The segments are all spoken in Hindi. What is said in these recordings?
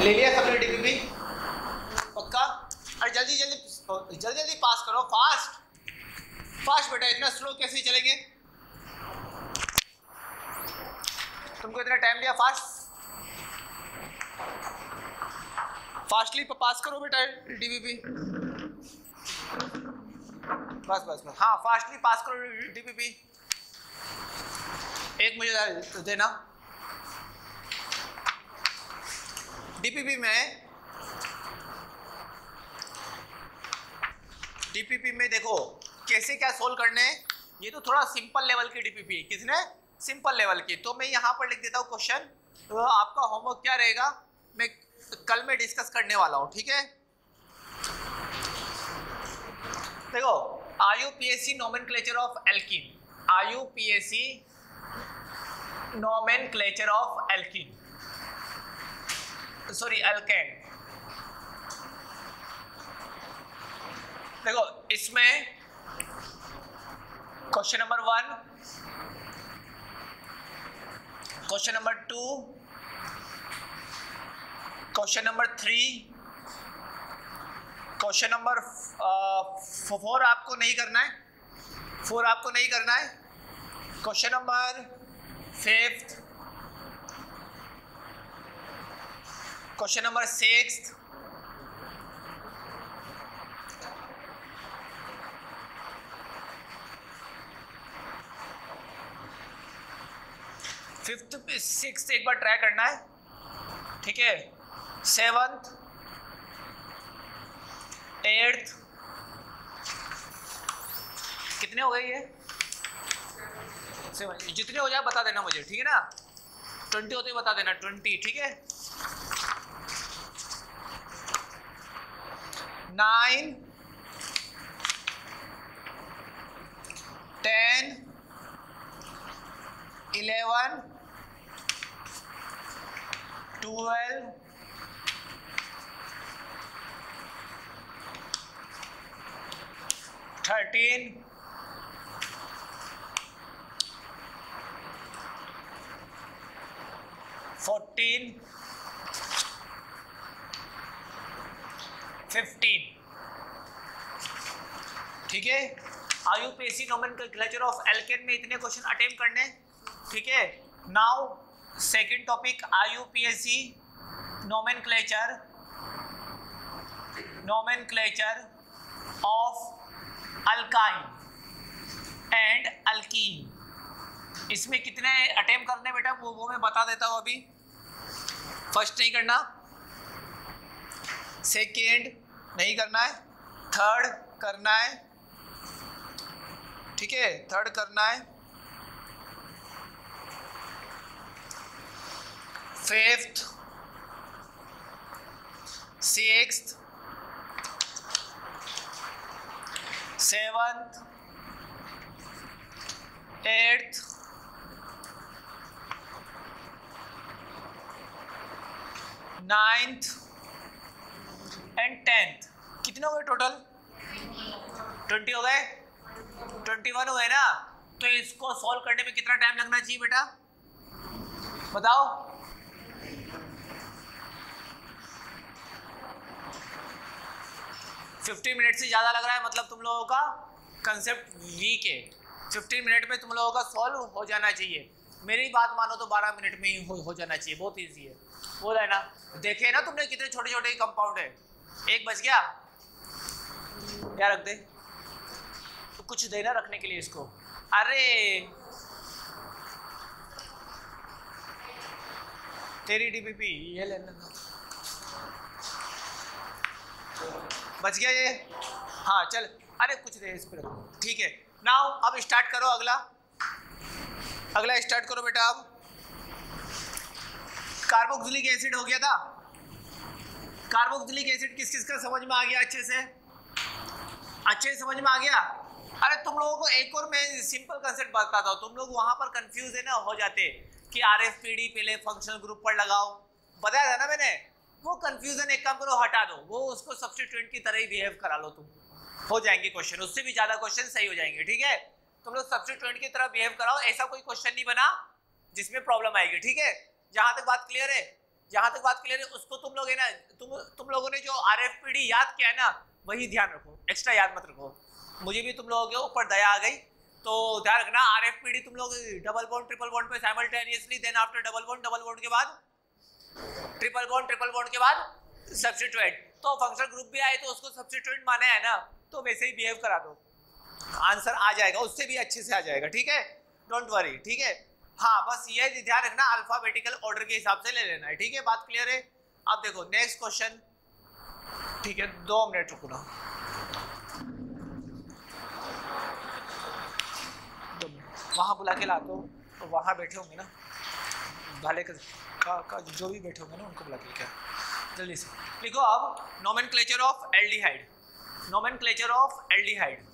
ले लिया सबने डीपीपी पक्का? अरे जल्दी जल्दी जल्दी जल्दी पास करो, फास्ट फास्ट बेटा, इतना स्लो कैसे चलेंगे? तुमको इतना टाइम लिया, फास्टली पास करो बेटा डीपीपी। बस बस बस, हाँ फास्टली पास करो डीपीपी। एक मुझे देना डीपीपी में देखो कैसे क्या सोल्व करने हैं। ये तो थोड़ा सिंपल लेवल की डीपीपी, किसने सिंपल लेवल की, तो मैं यहाँ पर लिख देता हूँ क्वेश्चन। तो आपका होमवर्क क्या रहेगा मैं कल में डिस्कस करने वाला हूँ, ठीक है? देखो IUPAC nomenclature of alkene, IUPAC nomenclature of alkene, sorry alkane. देखो इसमें question number 1, question number 2, question number 3, question number 4 आपको नहीं करना है, 4 आपको नहीं करना है। Question number 5, question number 6, fifth 6th एक बार ट्राई करना है, ठीक है? 7th 8th कितने हो गए ये? 7 जितने हो जाए बता देना मुझे, ठीक है ना? 20 होते बता देना, 20, ठीक है? 9 10 11 12 13 14 15, ठीक है? IUPAC नोमेनक्लेचर ऑफ एल्केन में इतने क्वेश्चन अटेम्प्ट करने, ठीक है? Now second topic IUPAC nomenclature of alkyne and alkene. इसमें कितने अटेम्प्ट करने बेटा वो मैं बता देता हूँ अभी। फर्स्ट नहीं करना, सेकेंड नहीं करना है, थर्ड करना है, ठीक है? थर्ड करना है, 5th 6th 7th 8th 9th and 10th। कितने हो गए टोटल? 20 हो गए, 21 हो गए ना? तो इसको सॉल्व करने में कितना टाइम लगना चाहिए बेटा बताओ? $15 मिनट से ज़्यादा लग रहा है, मतलब तुम लोगों का कंसेप्ट वीक है। 15 मिनट में तुम लोगों का सॉल्व हो जाना चाहिए। मेरी बात मानो तो 12 मिनट में ही हो जाना चाहिए, बहुत इजी है। बोला है ना? देखे ना तुमने कितने छोटे छोटे कंपाउंड है। एक बच गया, क्या रख दे? तो कुछ देना रखने के लिए इसको। अरे तेरी डीपीपी ये लेना, बच गया ये। हाँ चल, अरे कुछ दे इस पर रखो, ठीक है? नाउ अब स्टार्ट करो, अगला स्टार्ट करो बेटा। अब कार्बोक्सिलिक एसिड हो गया था। कार्बोक्सिलिक एसिड किस किस का समझ में आ गया? अच्छे से समझ में आ गया? अरे तुम लोगों को एक और मैं सिंपल कंसेप्ट बताता हूँ, तुम लोग वहां पर कंफ्यूज है ना हो जाते कि RFPD पहले फंक्शनल ग्रुप पर लगाओ, बताया था ना मैंने। वो कंफ्यूजन एक काम करो हटा दो, वो उसको सब्स्टिट्यूएंट की तरह ही बिहेव करा लो, तुम हो जाएंगे क्वेश्चन, उससे भी ज्यादा क्वेश्चन सही हो जाएंगे, ठीक है? तुम लोग सब्स्टिट्यूएंट की तरह बिहेव कराओ, ऐसा कोई क्वेश्चन नहीं बना जिसमें प्रॉब्लम आएगी, ठीक है? जहां तक बात क्लियर है? जहां तक बात क्लियर है उसको तुम लोग है ना, तुम लोगों ने जो आरएफपीडी याद किया है ना वही ध्यान रखो, एक्स्ट्रा याद मत रखो। मुझे भी तुम लोगों के ऊपर दया आ गई तो ध्यान रखना, आरएफपीडी तुम लोग डबल बॉन्ड ट्रिपल बॉन्ड पे simultaneously, then after double bond के बाद ट्रिपल बॉन्ड के बाद सब्स्टिट्यूएंट, तो फंक्शनल ग्रुप भी आए तो उसको सब्स्टिट्यूएंट माना है ना, तो वैसे ही बिहेव करा दो, आंसर आ जाएगा, उससे भी अच्छे से आ जाएगा, ठीक है, डोंट वरी, ठीक है। हाँ बस ये ध्यान रखना अल्फाबेटिकल ऑर्डर के हिसाब से ले लेना है, ठीक है, बात क्लियर है। अब देखो नेक्स्ट क्वेश्चन, ठीक है, 2 मिनट रुकना, वहां बुला के लाते हो तो वहां बैठे होंगे ना भाले का जो भी बैठे होंगे ना उनको बुला के क्या, जल्दी से लिखो। अब nomenclature of aldehyde, nomenclature of aldehyde,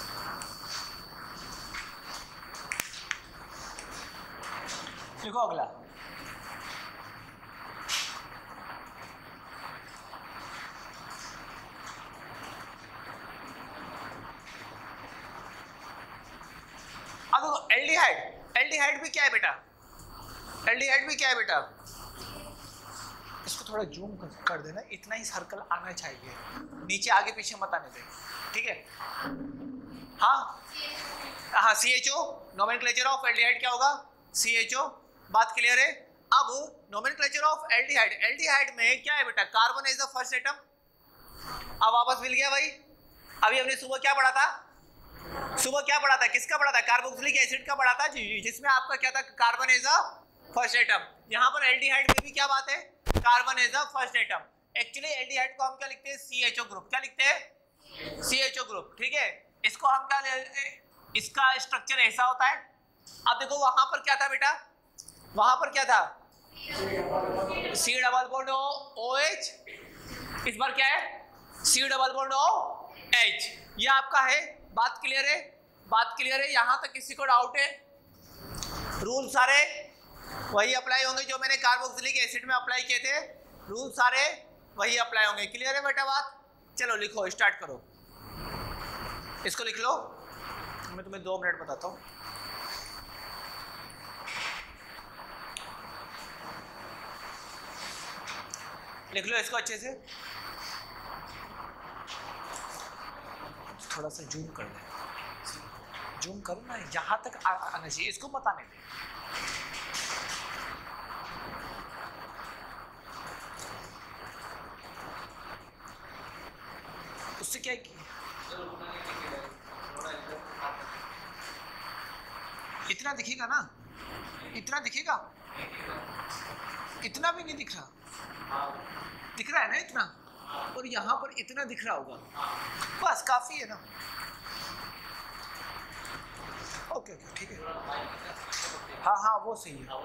लिखो अगला। अब देखो एल्डिहाइड, एल्डिहाइड भी क्या है बेटा, एल्डिहाइड भी क्या है बेटा, इसको थोड़ा जूम कर देना, इतना ही सर्कल आना चाहिए, नीचे आगे पीछे मत आने दे, ठीक है। हाँ CHO, नोमेनक्लेचर ऑफ एल्डिहाइड क्या होगा, CHO, बात क्लियर है। अब नोमेनक्लेचर ऑफ एल्डिहाइड, एल्डिहाइड में क्या है बेटा, carbon is the first atom. अब वापस मिल गया भाई, अभी हमने सुबह क्या पढ़ा था, सुबह क्या पढ़ा था, किसका पढ़ा था, कार्बोक्सिलिक एसिड का पढ़ा था, जिसमें आपका क्या था, carbon is the first atom. यहाँ पर एल्डिहाइड में भी क्या बात है, carbon is the first atom. Actually aldehyde को हम क्या लिखते हैं, CHO ग्रुप, क्या लिखते हैं, CHO ग्रुप, ठीक है। इसको हम क्या, इसका स्ट्रक्चर ऐसा होता है। अब देखो वहां पर क्या था बेटा, वहां पर क्या था, C डबल बॉन्ड OH, इस बार क्या है, C डबल बॉन्ड OH, ये आपका है, बात क्लियर है, बात क्लियर है, यहां तक किसी को डाउट है, रूल सारे वही अप्लाई होंगे जो मैंने कार्बोक्सिलिक एसिड में अप्लाई किए थे, रूल सारे वही अप्लाई होंगे, क्लियर है बेटा बात। चलो लिखो, स्टार्ट करो, इसको लिख लो, मैं तुम्हें 2 मिनट बताता हूँ। लिख लो इसको अच्छे से, थोड़ा सा जूम कर दे, जूम करो ना, यहाँ तक आना चाहिए, इसको मत आने दे। उससे क्या किया, इतना दिखेगा ना, इतना दिखेगा, इतना भी नहीं दिख रहा, दिख रहा है ना इतना, और यहाँ पर इतना दिख रहा होगा, बस काफी है ना। ओके ओके ठीक है, हाँ वो सही है।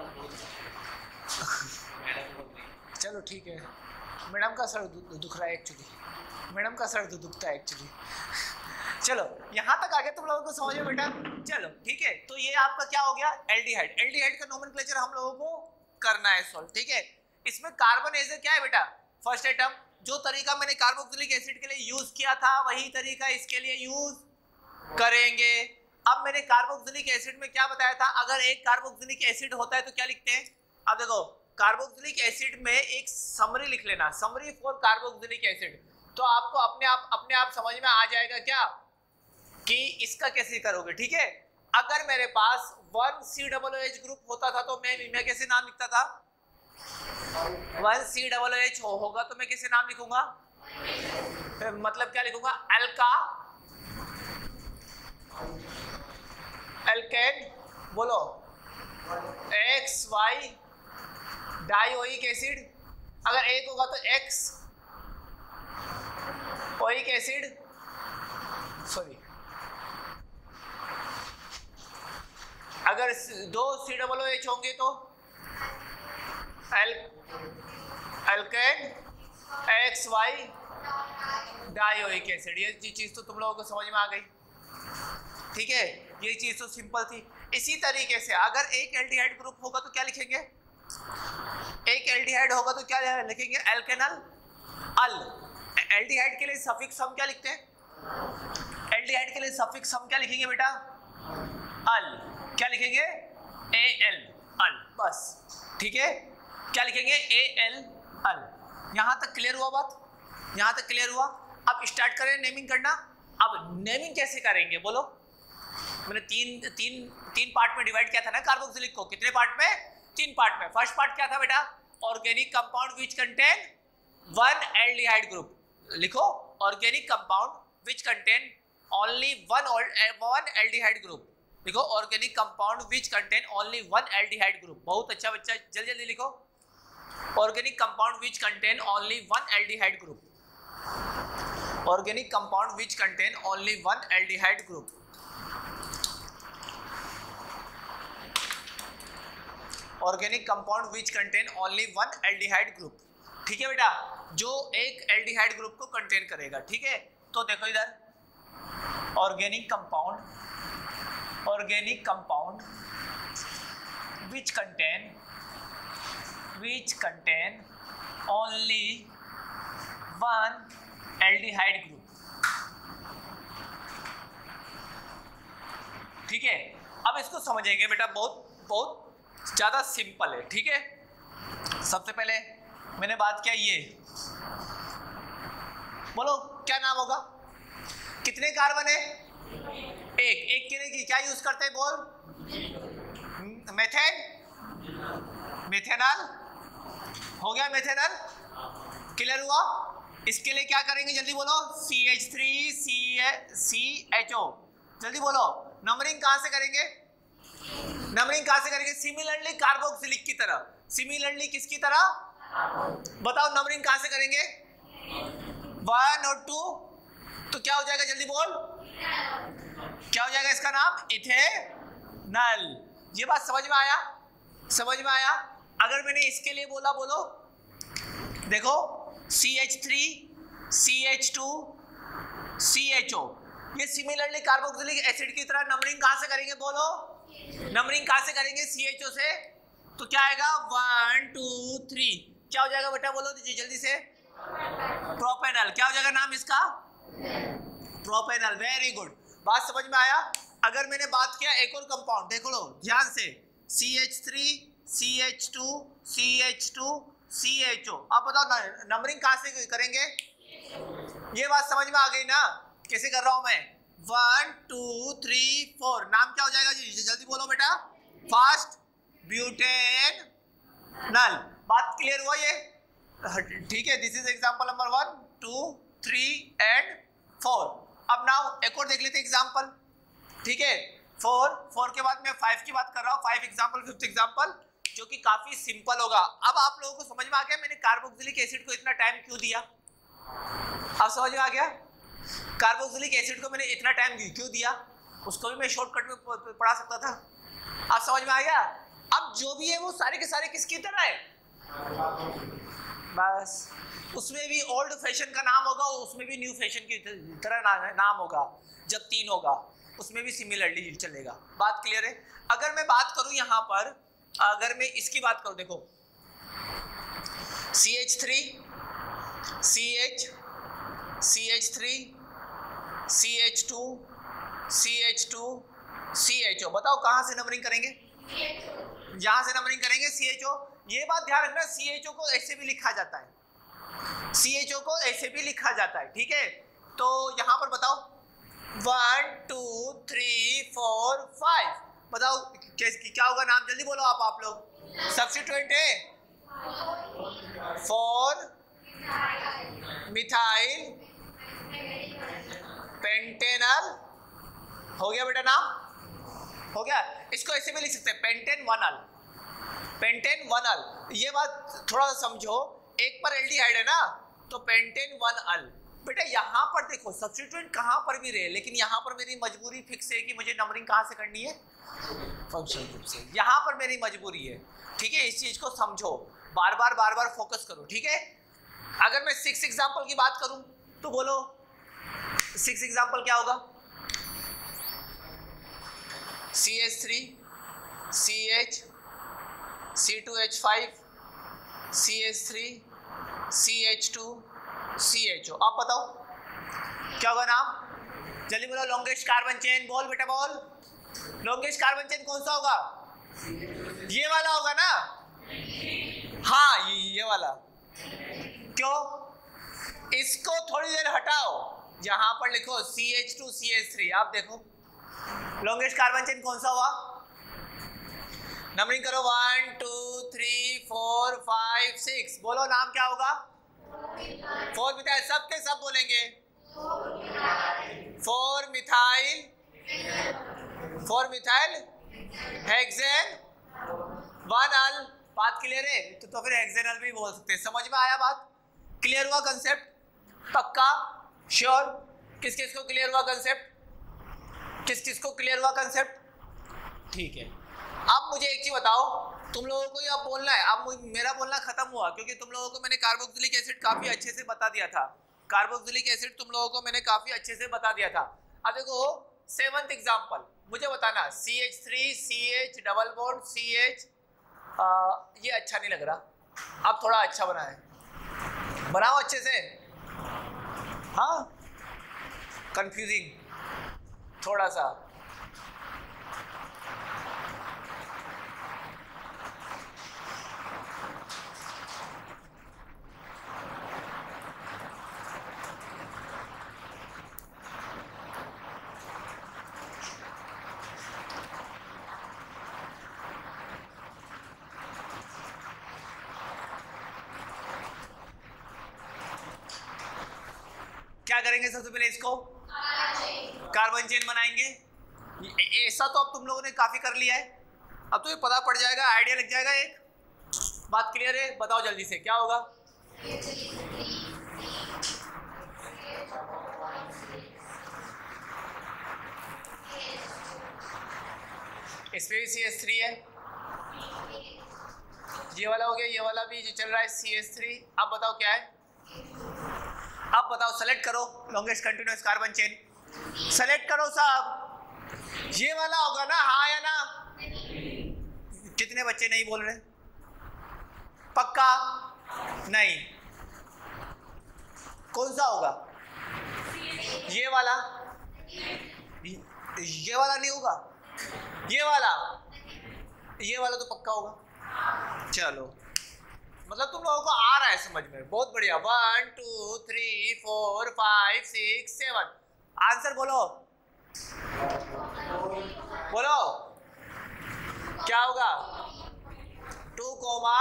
चलो ठीक है, मैडम का सर दुख रहा है एक्चुअली, मैडम का सर दुखता है एक्चुअली। चलो यहाँ तक आगे तुम लोगों को समझ में बेटा, चलो ठीक है। तो ये आपका क्या हो गया, एल्डिहाइड, एल्डिहाइड का नोमेनक्लेचर हम लोगों को करना है सॉल्व, ठीक है। इसमें कार्बन एज क्या है बेटा, फर्स्ट एटम। जो तरीका मैंने कार्बोक्सिलिक एसिड के लिए यूज किया था वही तरीका इसके लिए यूज करेंगे। अब मैंने कार्बोक्सिलिक एसिड में क्या बताया था, अगर एक कार्बोक्सिलिक एसिड होता है तो क्या लिखते हैं। अब देखो कार्बोक्सिलिक एसिड में एक समरी लिख लेना, समरी फॉर कार्बोक्सिलिक एसिड, तो आपको अपने आप समझ में आ जाएगा क्या कि इसका कैसे करोगे, ठीक है। अगर मेरे पास 1COOH ग्रुप होता था तो मैं कैसे नाम लिखता था, 1COOH होगा तो मैं कैसे नाम लिखूंगा, मतलब क्या लिखूंगा, एल्का, एल्केन, बोलो, XY डाइओइक एसिड, अगर एक होगा तो X ओइक एसिड, सॉरी अगर 2 COOH होंगे तो एल्केन XY डाइओइक एसिड। ये चीज तो तुम लोगों को समझ में आ गई, ठीक है, ये चीज तो सिंपल थी। इसी तरीके से अगर एक एल्डिहाइड ग्रुप होगा तो क्या लिखेंगे, एक एल्डिहाइड होगा तो क्या लिखेंगे, एल्केनल अल। एल्डिहाइड के लिए सफिक्स हम क्या लिखते हैं, एल्डिहाइड के लिए सफिक्स हम क्या लिखेंगे बेटा, अल, क्या लिखेंगे, AL, अल, बस ठीक है। क्या लिखेंगे AL। यहां तक क्लियर हुआ बात? यहां तक क्लियर हुआ? अब स्टार्ट करें नेमिंग करना। अब नेमिंग कैसे करेंगे बोलो? मैंने तीन पार्ट में डिवाइड किया था ना कार्बोक्सिलिक को। कितने पार्ट में? 3 पार्ट में। फर्स्ट पार्ट क्या था बेटा? Organic compound which contain 1 aldehyde group. लिखो organic compound which contain only 1 aldehyde group. लिखो organic compound which contain only 1 aldehyde group. बहुत अच्छा बच्चा, जल्दी जल्दी लिखो। Organic compound which contain only 1 aldehyde group. Organic compound which contain only 1 aldehyde group. Organic compound which contain only 1 aldehyde group. ठीक है बेटा, जो एक एल्डिहाइड ग्रुप को कंटेन करेगा। ठीक है, तो देखो इधर organic compound which contain only 1 aldehyde group. ठीक है, अब इसको समझेंगे बेटा, बहुत ज्यादा सिंपल है। ठीक है, सबसे पहले मैंने बात किया ये, बोलो क्या नाम होगा? कितने कार्बन है? एक के लिए क्या यूज करते हैं बोल? मेथेनॉल। हो गया मेथेनॉल, क्लियर हुआ? इसके लिए क्या करेंगे जल्दी बोलो? CH3CHO। जल्दी बोलो, नंबरिंग कहां से करेंगे? सिमिलरली कार्बोक्सिलिक की तरह। सिमिलरली किसकी तरह? बताओ नंबरिंग कहां से करेंगे? 1 और 2। तो क्या हो जाएगा जल्दी बोल? क्या हो जाएगा इसका नाम? इथेनॉल। ये बात समझ में आया? अगर मैंने इसके लिए बोला, बोलो देखो CH3 CH2 CHO, ये सिमिलरली कार्बोक्सिलिक एसिड की तरह। नंबरिंग कहां से करेंगे बोलो? CHO से। तो क्या आएगा? 1 2 3। क्या हो जाएगा बेटा बोलो जल्दी से? प्रोपेनॉल। क्या हो जाएगा नाम इसका? प्रोपेनॉल। वेरी गुड, बात समझ में आया? अगर मैंने बात किया एक और कंपाउंड, देख लो ध्यान से, CH3 CH2 CH2 CHO। आप बताओ नंबरिंग कहां से करेंगे? ये बात समझ में आ गई ना कैसे कर रहा हूं मैं? 1 2 3 4। नाम क्या हो जाएगा जल्दी बोलो बेटा? Fast butanol. बात क्लियर हुआ ये? ठीक है, this is example number 1 2 3 and 4। अब नाउ एक और देख लेते हैं एग्जांपल। ठीक है, 4 के बाद मैं 5 की बात कर रहा हूं। 5 एग्जांपल, 5th एग्जांपल, जो कि काफी सिंपल होगा। अब आप लोगों को समझ में आ गया मैंने कार्बोक्सिलिक एसिड को इतना टाइम क्यों दिया? अब समझ में आ गया कार्बोक्सिलिक एसिड को मैंने इतना टाइम क्यों दिया? उसको भी मैं शॉर्टकट में पढ़ा सकता था। अब समझ में आ गया? अब जो भी है वो सारे के सारे किसकी तरह है? बस उसमें भी ओल्ड फैशन का नाम होगा, उसमें भी न्यू फैशन की तरह नाम होगा। जब 3 होगा उसमें भी सिमिलरली चलेगा। बात क्लियर है? अगर मैं बात करूं यहाँ पर, अगर मैं इसकी बात करूं, देखो CH3 CH3 CH2 CH2 CHO। बताओ कहां से नंबरिंग करेंगे? यहां से नंबरिंग करेंगे CHO। ये बात ध्यान रखना, CHO को ऐसे भी लिखा जाता है। ठीक है, तो यहां पर बताओ 1 2 3 4 5। बताओ क्या होगा नाम? जल्दी बोलो आप लोग। सब्स्टिट्यूएंट है 4 मिथाइल पेंटेनॉल। हो गया बेटा नाम? हो गया। इसको ऐसे भी लिख सकते हैं पेंटेन 1 ये बात थोड़ा सा समझो, एक पर एल्डिहाइड है ना, तो पेंटेन 1 बेटा यहाँ पर देखो सब्स्टिट्यूएंट कहाँ पर भी रहे, लेकिन यहाँ पर मेरी मजबूरी फिक्स है कि मुझे नंबरिंग कहाँ से करनी है? फंक्शनल ग्रुप से। यहाँ पर मेरी मजबूरी है। ठीक है, इस चीज को समझो, बार बार फोकस करो। ठीक है, अगर मैं 6 एग्जांपल की बात करूं तो बोलो 6 एग्जांपल क्या होगा? CH3 CH C2H5 CH3 CH2 CHO। आप बताओ क्या होगा नाम? जल्दी बोलो। Longest carbon chain. बोल बेटा बोल। लॉन्गेस्ट कार्बन चेन कौन सा होगा? ये वाला होगा ना? हाँ ये वाला। क्यों? इसको थोड़ी देर हटाओ, यहां पर लिखो CH2CH3। आप देखो लॉन्गेस्ट कार्बन चेन कौन सा हुआ? नंबरिंग करो 1 2 3 4 5 6। बोलो नाम क्या होगा? 4 मिथाइल। सबके सब बोलेंगे 4 मिथाइल हेक्सेन 1 अल। बात क्लियर है? तो फिर हेक्सेनल भी बोल सकते हैं। समझ में आया बात? क्लियर हुआ कंसेप्ट? पक्का? श्योर? किस किस को क्लियर हुआ कंसेप्ट? किस किस को क्लियर हुआ कंसेप्ट? ठीक है। अब मुझे एक चीज बताओ, तुम लोगों को अब बोलना है। अब मेरा बोलना खत्म हुआ क्योंकि तुम लोगों को मैंने कार्बोक्सिलिक एसिड काफी अच्छे से बता दिया था। कार्बोक्सिलिक एसिड तुम लोगों को मैंने काफी अच्छे से बता दिया था। अब देखो 7th एग्जांपल मुझे बताना। CH3 CH double bond CH। ये अच्छा नहीं लग रहा, अब थोड़ा अच्छा बना है, बनाओ अच्छे से। हाँ कंफ्यूजिंग थोड़ा सा। क्या करेंगे सबसे पहले? इसको कार्बन चेन बनाएंगे। ऐसा तो अब तुम लोगों ने काफी कर लिया है, अब तो ये पता पड़ जाएगा, आइडिया लग जाएगा। एक बात क्लियर है? बताओ जल्दी से क्या होगा? इसमें भी CH3 है, ये वाला हो गया, ये वाला भी चल रहा है CH3। अब बताओ क्या है? अब बताओ, सेलेक्ट करो longest continuous carbon chain. Select करो साहब, ये वाला होगा ना? हाँ या ना? कितने बच्चे नहीं बोल रहे? पक्का? नहीं। कौन सा होगा? ये वाला? ये वाला नहीं होगा, ये वाला तो पक्का होगा। चलो मतलब तुम लोगों को आ रहा है समझ में, बहुत बढ़िया। 1 2 3 4 5 6 7। आंसर बोलो, बोलो क्या होगा? 2 कोमा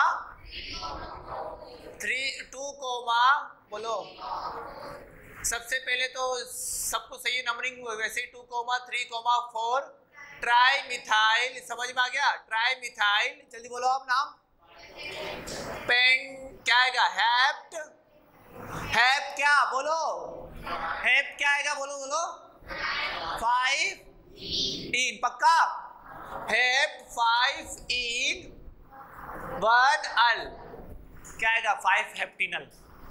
3 2 कोमा बोलो। सबसे पहले तो सबको सही नंबरिंग वैसे 2 कोमा 3 कोमा 4 ट्राई मिथाइल। समझ में आ गया? Trimethyl. जल्दी बोलो आप नाम। पेन क्या आएगा? हैप्ट। हैप क्या बोलो? हैप क्या आएगा? बोलो बोलो। 5 इन। पक्का? हैप 5 इन 1 अल। क्या आएगा? 5 हेप्टिनल।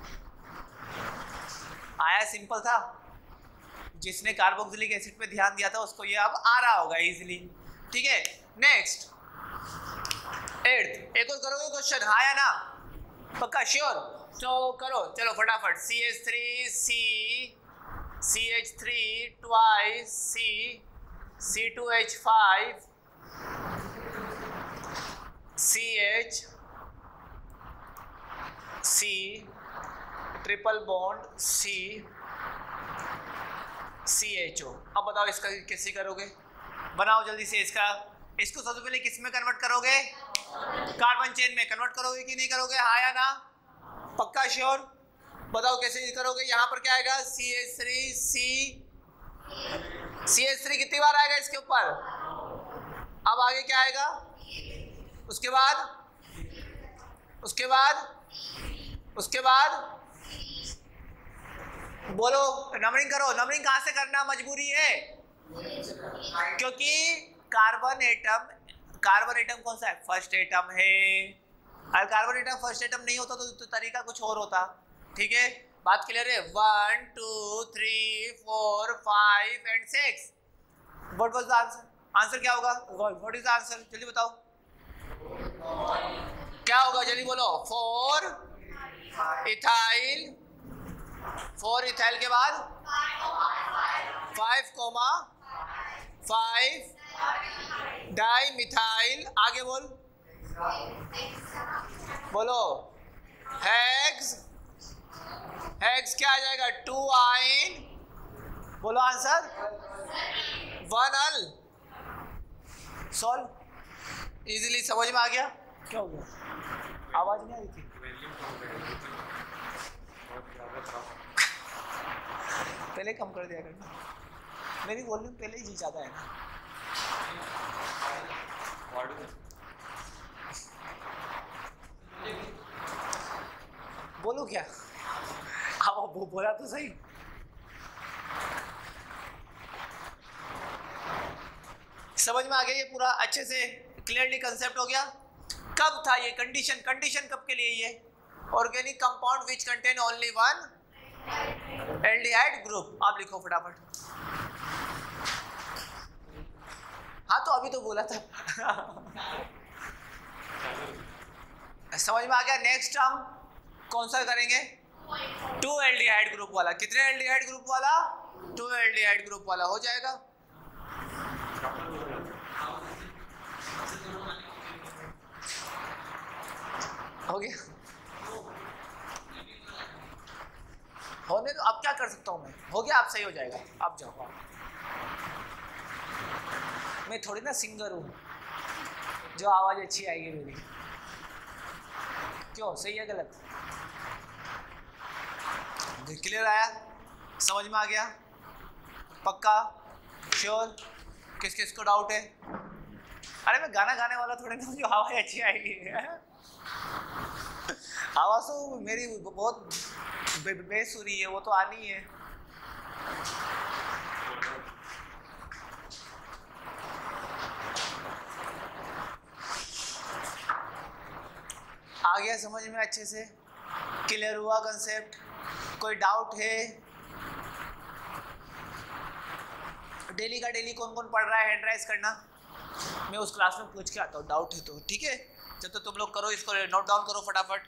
आया? सिंपल था। जिसने कार्बोक्सिलिक एसिड पे ध्यान दिया था उसको ये अब आ रहा होगा इजीली। ठीक है, नेक्स्ट 8th। एक और करोगे क्वेश्चन? हाँ या ना? पक्का? श्योर? तो करो, चलो फटाफट। CH3 C CH3 twice C C2H5 CH C triple bond C CHO। अब बताओ इसका कैसे करोगे? बनाओ जल्दी से इसका। इसको सबसे पहले किस में कन्वर्ट करोगे? कार्बन चेन में कन्वर्ट करोगे कि नहीं करोगे? हाँ या ना? पक्का? श्योर? बताओ कैसे करोगे? यहाँ पर क्या आएगा? CH3 कितनी बार आएगा इसके ऊपर? अब आगे क्या आएगा? उसके बाद बोलो, नंबरिंग करो। नंबरिंग कहाँ से करना मजबूरी है? क्योंकि कार्बन एटम कौन सा है? फर्स्ट एटम है। अगर कार्बन एटम फर्स्ट एटम नहीं होता तो तरीका कुछ और होता। ठीक है, बात क्लियर है? 1 2 3 4 5 and 6। What was the answer? Answer क्या होगा? What is the answer? जल्दी बताओ क्या होगा, जल्दी बोलो। 4 इथाइल। 4 इथाइल के बाद 5 कोमा 5 डाई मिथाइल। आगे बोल। बोलो हेक्स, हेक्स क्या आ जाएगा? 2 आइन, बोलो आंसर 1 अल। सॉल्व, इजीली समझ में आ गया। क्या हो गया? आवाज नहीं आ रही थी? पहले कम कर दिया करना, मेरी वॉल्यूम पहले ही ज्यादा है ना। बोलो क्या? अब वो बोला तो सही। समझ में आ गया ये पूरा अच्छे से क्लियरली कंसेप्ट हो गया। कब था ये कंडीशन? कंडीशन कब के लिए? ये organic compound which contain only 1 aldehyde group. आप लिखो फटाफट। हाँ तो अभी तो बोला था। समझ में आ गया। नेक्स्ट हम कौन सा करेंगे? 2 एल्डिहाइड ग्रुप वाला। कितने एल्डिहाइड ग्रुप वाला? 2 एल्डिहाइड ग्रुप वाला हो जाएगा। हो गया? होने तो अब क्या कर सकता हूँ मैं? हो गया, आप सही हो जाएगा। आप जाओ। मैं थोड़ी ना सिंगर हूँ जो आवाज अच्छी आएगी मेरी। क्यों? सही है गलत? क्लियर आया? समझ में आ गया? पक्का? श्योर? किस किस को डाउट है? अरे मैं गाना गाने वाला थोड़ी ना जो आवाज अच्छी आएगी। आवाज तो मेरी बहुत बेसुरी है, वो तो आनी है। आ गया समझ में? अच्छे से क्लियर हुआ कंसेप्ट? कोई डाउट है? डेली का डेली कौन कौन पढ़ रहा है? हैंड राइज करना, मैं उस क्लास में पूछ के आता हूँ। डाउट है तो ठीक है। जब तो तुम लोग करो, इसको नोट डाउन करो फटाफट।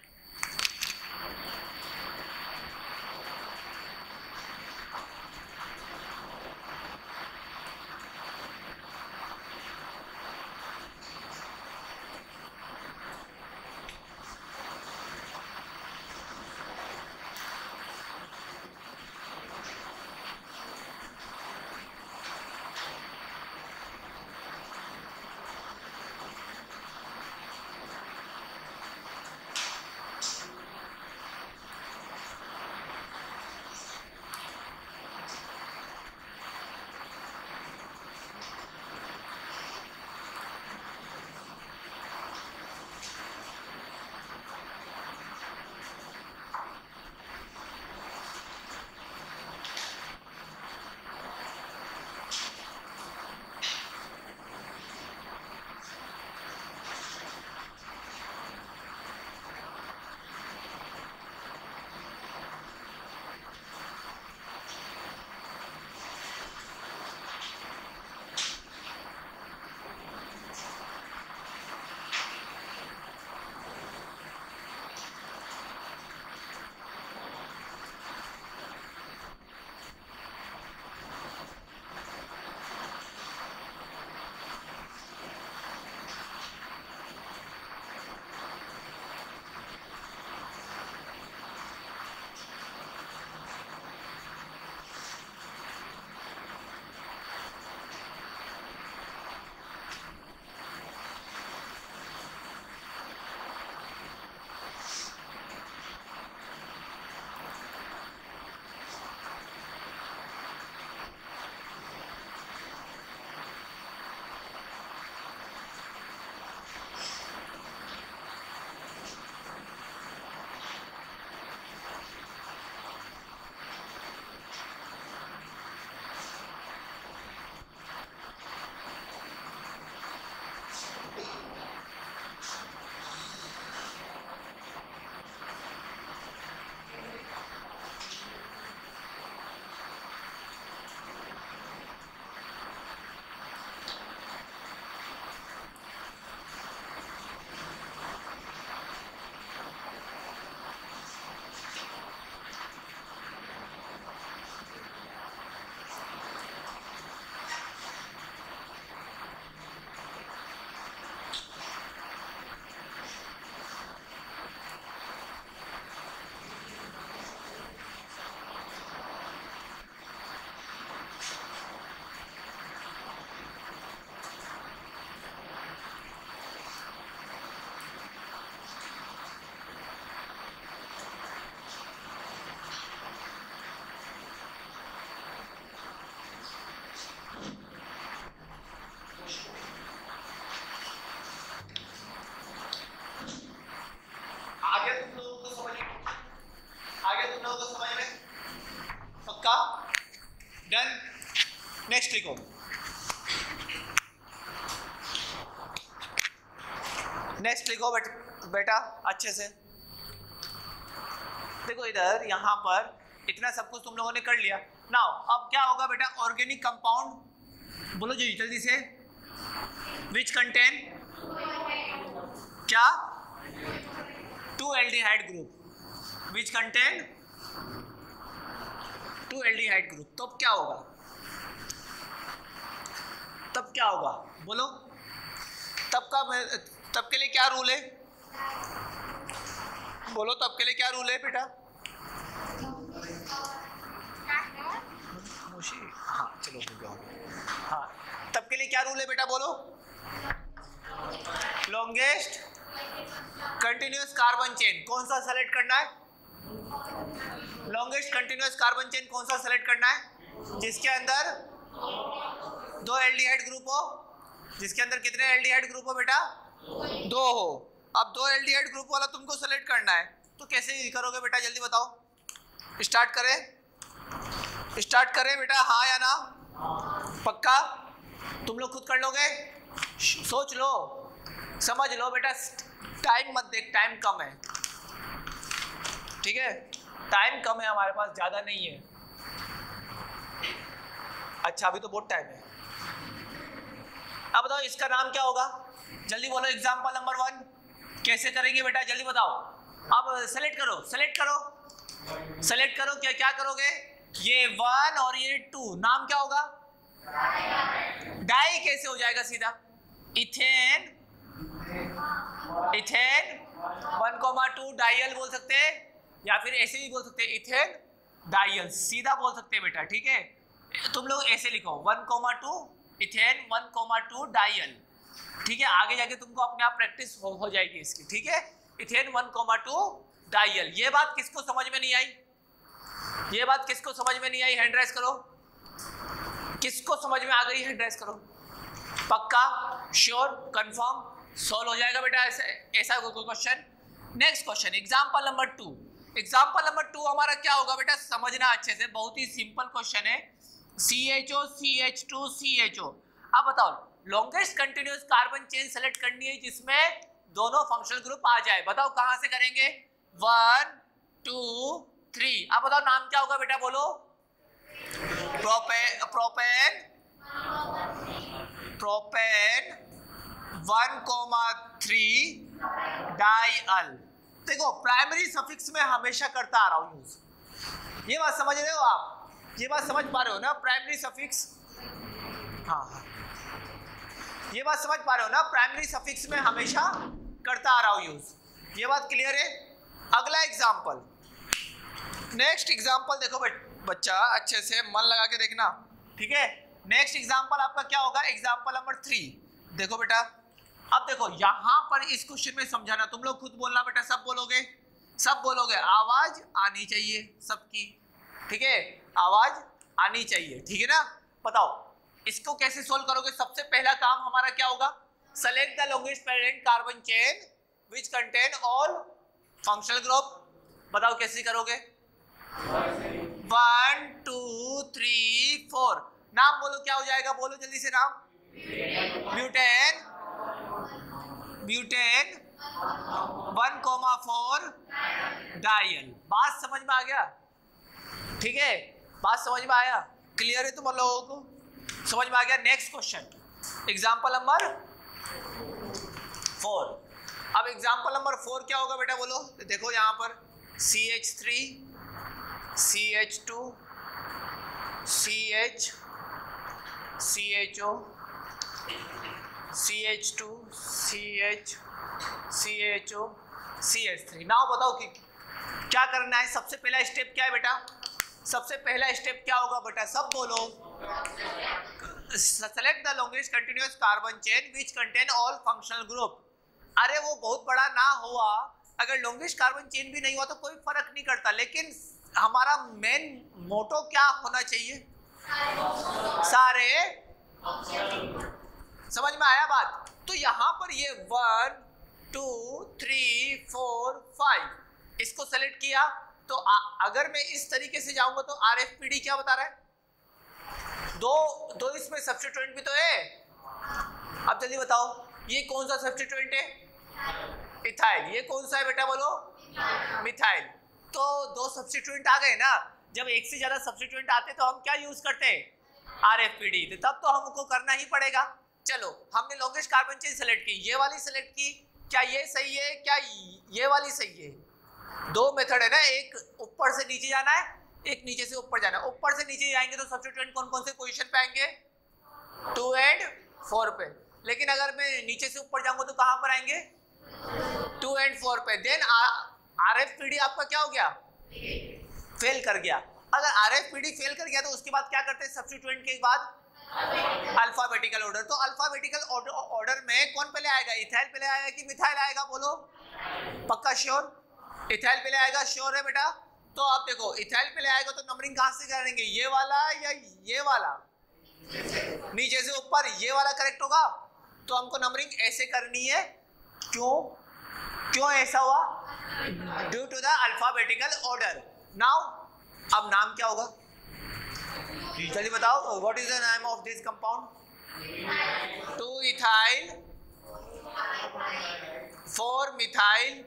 लोगों को समझ में? पक्का? डन? नेक्स्ट लिखो। नेक्स्ट लिखो बेटा अच्छे से। देखो इधर यहाँ पर इतना सब कुछ तुम लोगों ने कर लिया। नाउ अब क्या होगा बेटा? ऑर्गेनिक कंपाउंड बोलो जी जल्दी से। विच कंटेन क्या? 2 aldehyde group. Which contain 2 aldehyde group. तब क्या होगा? तब क्या होगा बोलो? तब के लिए क्या रूल है? बोलो तब के लिए क्या रूल है बेटा? हाँ चलो हो गया। हाँ तब के लिए क्या रूल है बेटा बोलो? लॉन्गेस्ट कंटिन्यूअस कार्बन चेन कौन सा सेलेक्ट करना है? लॉन्गेस्ट कंटिन्यूअस कार्बन चेन कौन सा सेलेक्ट करना है? जिसके अंदर 2 एल्डिहाइड ग्रुप हो। जिसके अंदर कितने एल्डिहाइड ग्रुप हो बेटा? 2 हो। अब 2 एल्डिहाइड ग्रुप वाला तुमको सेलेक्ट करना है, तो कैसे करोगे बेटा जल्दी बताओ। स्टार्ट करें बेटा, हाँ या ना? पक्का? तुम लोग खुद कर लोगे? सोच लो, समझ लो बेटा। टाइम मत देख, टाइम कम है, ठीक है? टाइम कम है हमारे पास, ज्यादा नहीं है। अच्छा अभी तो बहुत टाइम है। अब बताओ इसका नाम क्या होगा? जल्दी बोलो। एग्जाम्पल नंबर 1 कैसे करेंगे बेटा जल्दी बताओ। अब सेलेक्ट करो क्या करोगे? ये 1 और ये 2 नाम क्या होगा? डाई कैसे हो जाएगा सीधा? इथेन 1,2 डाइयल बोल सकते हैं, या फिर ऐसे भी बोल सकते हैं इथेन डाइयल, सीधा बोल सकते हैं बेटा, ठीक है? तुम लोग ऐसे लिखो 1,2 इथेन 1,2 डाइयल, ठीक है? आगे जाके तुमको अपने आप प्रैक्टिस हो जाएगी इसकी, ठीक है? Ethane 1,2 diol. ये बात किसको समझ में नहीं आई? ये बात किसको समझ में नहीं आई? हैंड रेज करो। किसको समझ में आ गई? हैंड रेज करो। पक्का? श्योर? कंफर्म? सॉल्व हो जाएगा बेटा ऐसा कोई question? Next question example number 2। Example number 2 हमारा क्या होगा बेटा? समझना अच्छे से, बहुत ही सिंपल क्वेश्चन है। CHO CH2 CHO। अब बताओ longest continuous carbon chain select करनी है जिसमें दोनों फंक्शनल ग्रुप आ जाए। बताओ कहां से करेंगे? 1 2 3। अब बताओ नाम क्या होगा बेटा बोलो? Propane 1,3 diol. देखो प्राइमरी सफिक्स में हमेशा करता आ रहा हूं यूज। ये बात समझ रहे हो आप? ये बात समझ पा रहे हो ना? प्राइमरी सफिक्स, हाँ ये बात समझ पा रहे हो ना? प्राइमरी सफिक्स में हमेशा करता आ रहा हूं यूज। ये बात क्लियर है? अगला एग्जांपल, नेक्स्ट एग्जांपल देखो बच्चा अच्छे से मन लगा के देखना, ठीक है? नेक्स्ट एग्जांपल आपका क्या होगा? Example number 3। देखो बेटा, अब देखो यहां पर इस क्वेश्चन में समझाना, तुम लोग खुद बोलना बेटा, सब बोलोगे। आवाज आनी चाहिए सबकी, ठीक है? आवाज आनी चाहिए, ठीक है ना? बताओ इसको कैसे सोल्व करोगे? सबसे पहला काम हमारा क्या होगा? Select the longest parent carbon chain which contain all functional group. बताओ कैसे करोगे? 1 2 3 4। नाम बोलो क्या हो जाएगा? बोलो जल्दी से नाम। Butane 1,4 diol. बात समझ में आ गया? ठीक है, बात समझ में आया? क्लियर है तुम लोगों को? समझ में आ गया? Next question example number 4। अब एग्जांपल नंबर 4 क्या होगा बेटा बोलो? देखो यहाँ पर CH3 CH2 CH CHO CH2 CH CHO CH3। Now बताओ कि क्या करना है? सबसे पहला स्टेप क्या है बेटा? सबसे पहला स्टेप क्या होगा बेटा? सब बोलो। Select the longest continuous carbon chain which contain all functional group. अरे वो बहुत बड़ा ना हुआ, अगर लॉन्गेस्ट कार्बन चेन भी नहीं हुआ तो कोई फर्क नहीं करता, लेकिन हमारा मेन मोटो क्या होना चाहिए? सारे। समझ में आया बात? तो यहां पर ये 1 2 3 4 5 इसको सेलेक्ट किया, तो अगर मैं इस तरीके से जाऊंगा तो RFPD क्या बता रहा है? दो इसमें सब्स्टिट्यूएंट भी तो है। अब जल्दी बताओ, ये कौन सा सब्स्टिट्यूएंट है? इथाइल। ये कौन सा है बेटा बोलो? मिथाइल। तो दो सब्स्टिट्यूएंट आ गए ना। जब एक से ज्यादा सब्स्टिट्यूएंट आते तो हम क्या यूज करते हैं? RFPD। तो तब तो हमको करना ही पड़ेगा। चलो, हमने लॉन्गेस्ट कार्बन चेन सेलेक्ट की, ये वाली सेलेक्ट की, क्या ये सही है, क्या ये वाली सही है? दो मेथड है ना, एक ऊपर से नीचे जाना है, एक नीचे से ऊपर जाना है। ऊपर से नीचे जाएंगे तो सब्स्टिट्यूएंट कौन कौन से पोजीशन पे आएंगे? 2 और 4 पे। लेकिन अगर मैं नीचे से ऊपर जाऊंगा तो कहां पर आएंगे? 2 और 4 पे। देन RFPD आपका क्या हो गया? फेल कर गया। अगर RFPD फेल कर गया तो उसके बाद क्या करते हैं? सब्स्टिट्यूएंट के बाद अल्फाबेटिकल ऑर्डर। तो अल्फाबेटिकल ऑर्डर में कौन पहले आएगा? इथाइल पहले आएगा कि मिथाइल आएगा? बोलो, पक्का श्योर? इथाइल पहले आएगा, श्योर है बेटा? तो आप देखो, इथाइल पहले आएगा तो नंबरिंग कहां से करेंगे? ये वाला या ये वाला? नीचे से ऊपर, ये वाला करेक्ट होगा। तो हमको नंबरिंग ऐसे करनी है। क्यों ऐसा हुआ? Due to the alphabetical order. Now अब नाम क्या होगा? जल्दी बताओ, what is the name of this compound? 2 ethyl 4 methyl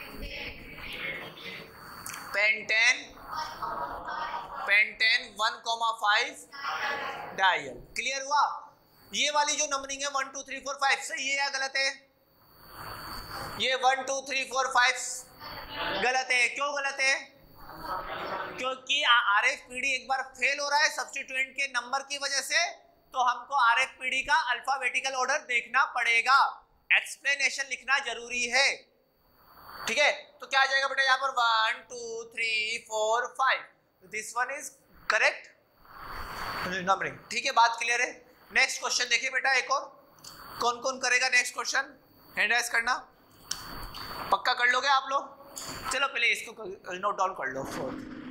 pentane 1,5 diol. Clear हुआ? ये वाली जो नंबरिंग है 1 2 3 4 5 सही है या गलत है? ये 1 2 3 4 5 गलत है। क्यों गलत है? क्योंकि RFPD एक बार फेल हो रहा है सब्स्टिट्यूएंट के नंबर की वजह से, तो हमको RFPD का अल्फाबेटिकल ऑर्डर देखना पड़ेगा। एक्सप्लेनेशन लिखना जरूरी है। ठीक है, तो क्या आ जाएगा बेटा यहाँ पर? 1 2 3 4 5। This one is correct numbering. ठीक है, बात क्लियर है? नेक्स्ट क्वेश्चन देखिए बेटा, एक और। कौन कौन करेगा नेक्स्ट क्वेश्चन? हैंड राइज करना। पक्का कर लोगे आप लोग? चलो पहले इसको नोट डाउन कर लो। 4।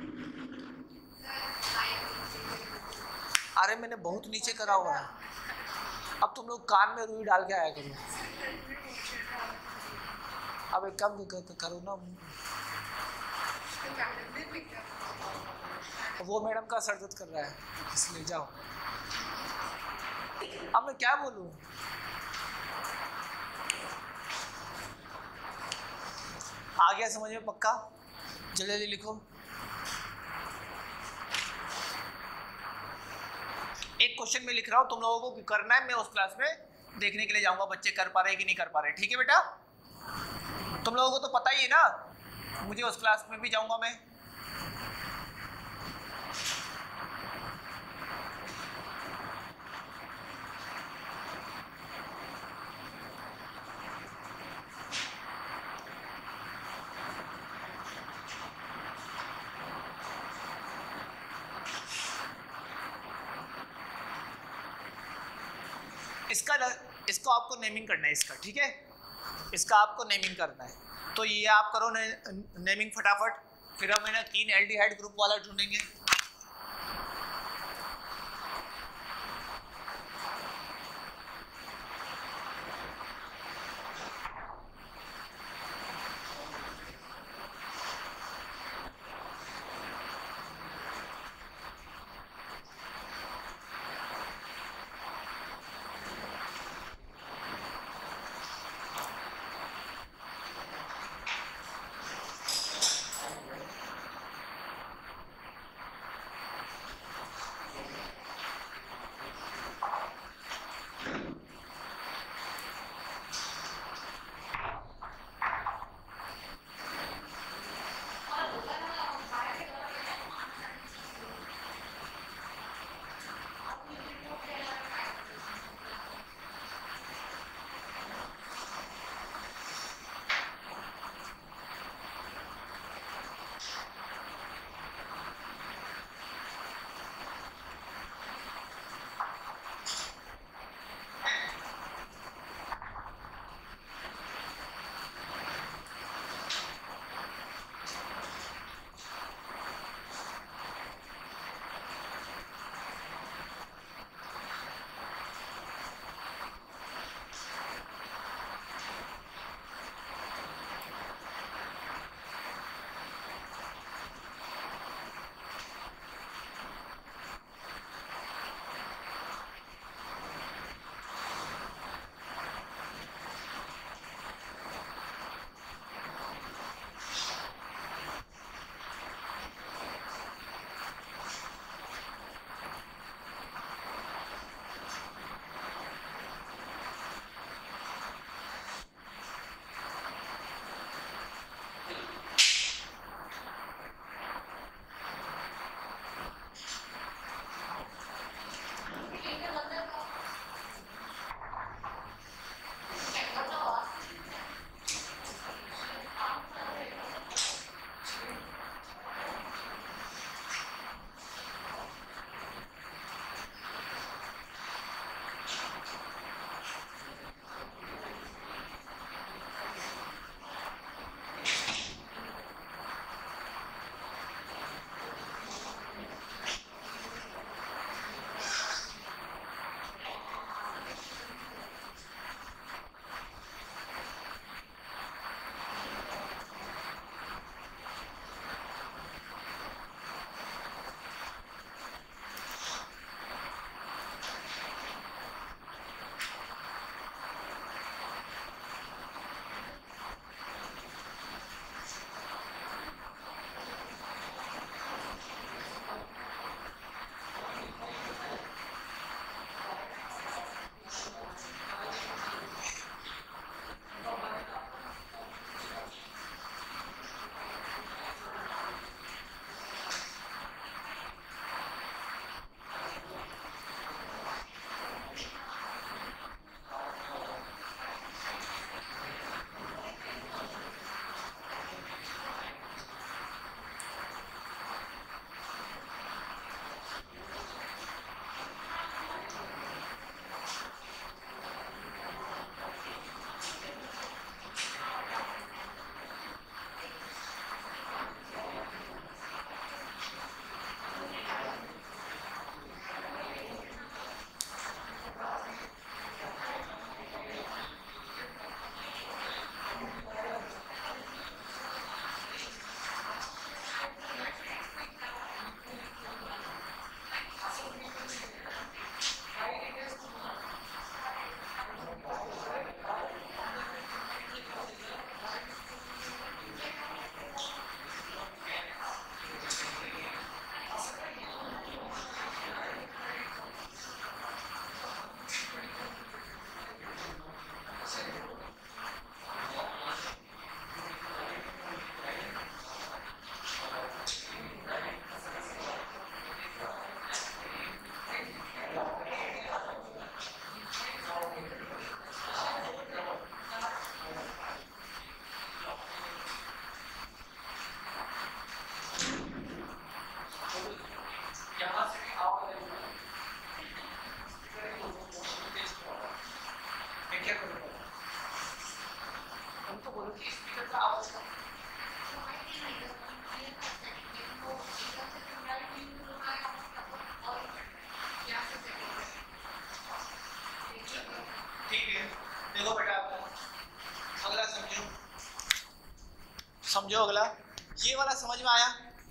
अरे मैंने बहुत नीचे करा हुआ है। अब तुम लोग कान में रुई डाल के आया करो। अब एक काम करो ना, वो मैडम का सर दर्द कर रहा है इसलिए जाओ। अब मैं क्या बोलूं? आ गया समझ में? पक्का? जल्दी जल्दी लिखो। एक क्वेश्चन में लिख रहा हूं, तुम लोगों को करना है। मैं उस क्लास में देखने के लिए जाऊंगा बच्चे कर पा रहे हैं कि नहीं कर पा रहे। ठीक है बेटा? तुम लोगों को तो पता ही है ना, मुझे उस क्लास में भी जाऊंगा मैं। इसको आपको नेमिंग करना है इसका। ठीक है, इसका आपको नेमिंग करना है। तो ये आप करो नेमिंग फटाफट, फिर हम ना 3 एल्डिहाइड ग्रुप वाला ढूंढेंगे।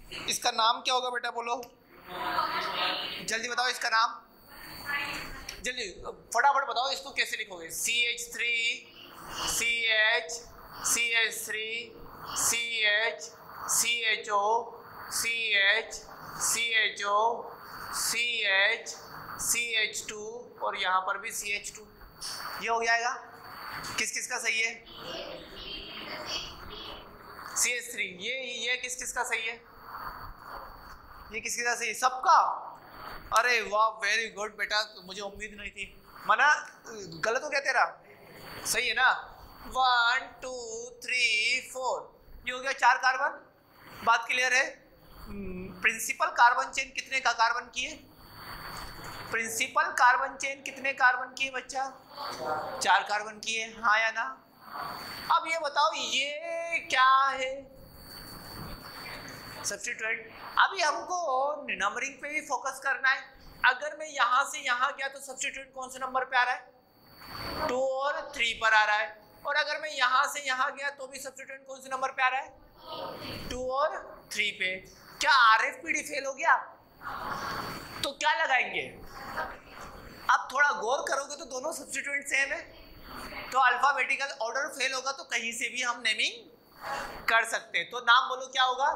इसका नाम क्या होगा बेटा, बोलो जल्दी बताओ इसका नाम, जल्दी फटाफट बताओ इसको कैसे लिखोगे। CH3 CH CH3 CH CHO CH CHO CH CH2 और यहाँ पर भी CH2, ये हो जाएगा। किस किस का सही है? CH3, ये किस किस का सही है? ये किस किस का सही है? सबका? अरे वाह, वेरी गुड बेटा, मुझे उम्मीद नहीं थी। मना गलत हो गया तेरा, सही है ना? 1 2 3 4, ये हो गया 4 कार्बन। बात क्लियर है? प्रिंसिपल कार्बन चेन कितने का कार्बन की है? प्रिंसिपल कार्बन चेन कितने कार्बन की है बच्चा? 4 कार्बन की है, हाँ या ना? अब ये बताओ ये क्या है? सब्स्टिट्यूएंट। अभी हमको नंबरिंग पे भी फोकस करना है। अगर मैं यहाँ से यहाँ गया तो सब्स्टिट्यूएंट कौन से नंबर पे आ रहा है? 2 और 3 पर आ रहा है। और अगर मैं यहाँ से यहाँ गया तो भी सब्स्टिट्यूएंट कौन से नंबर पे आ रहा है? 2 और 3 पे। क्या RFPD फेल हो गया? तो क्या लगाएंगे? अब थोड़ा गौर करोगे तो दोनों सब्स्टिट्यूएंट सेम है, तो अल्फाबेटिकल ऑर्डर फेल होगा तो कहीं से भी हम नेमिंग कर सकते हैं। तो नाम बोलो क्या होगा?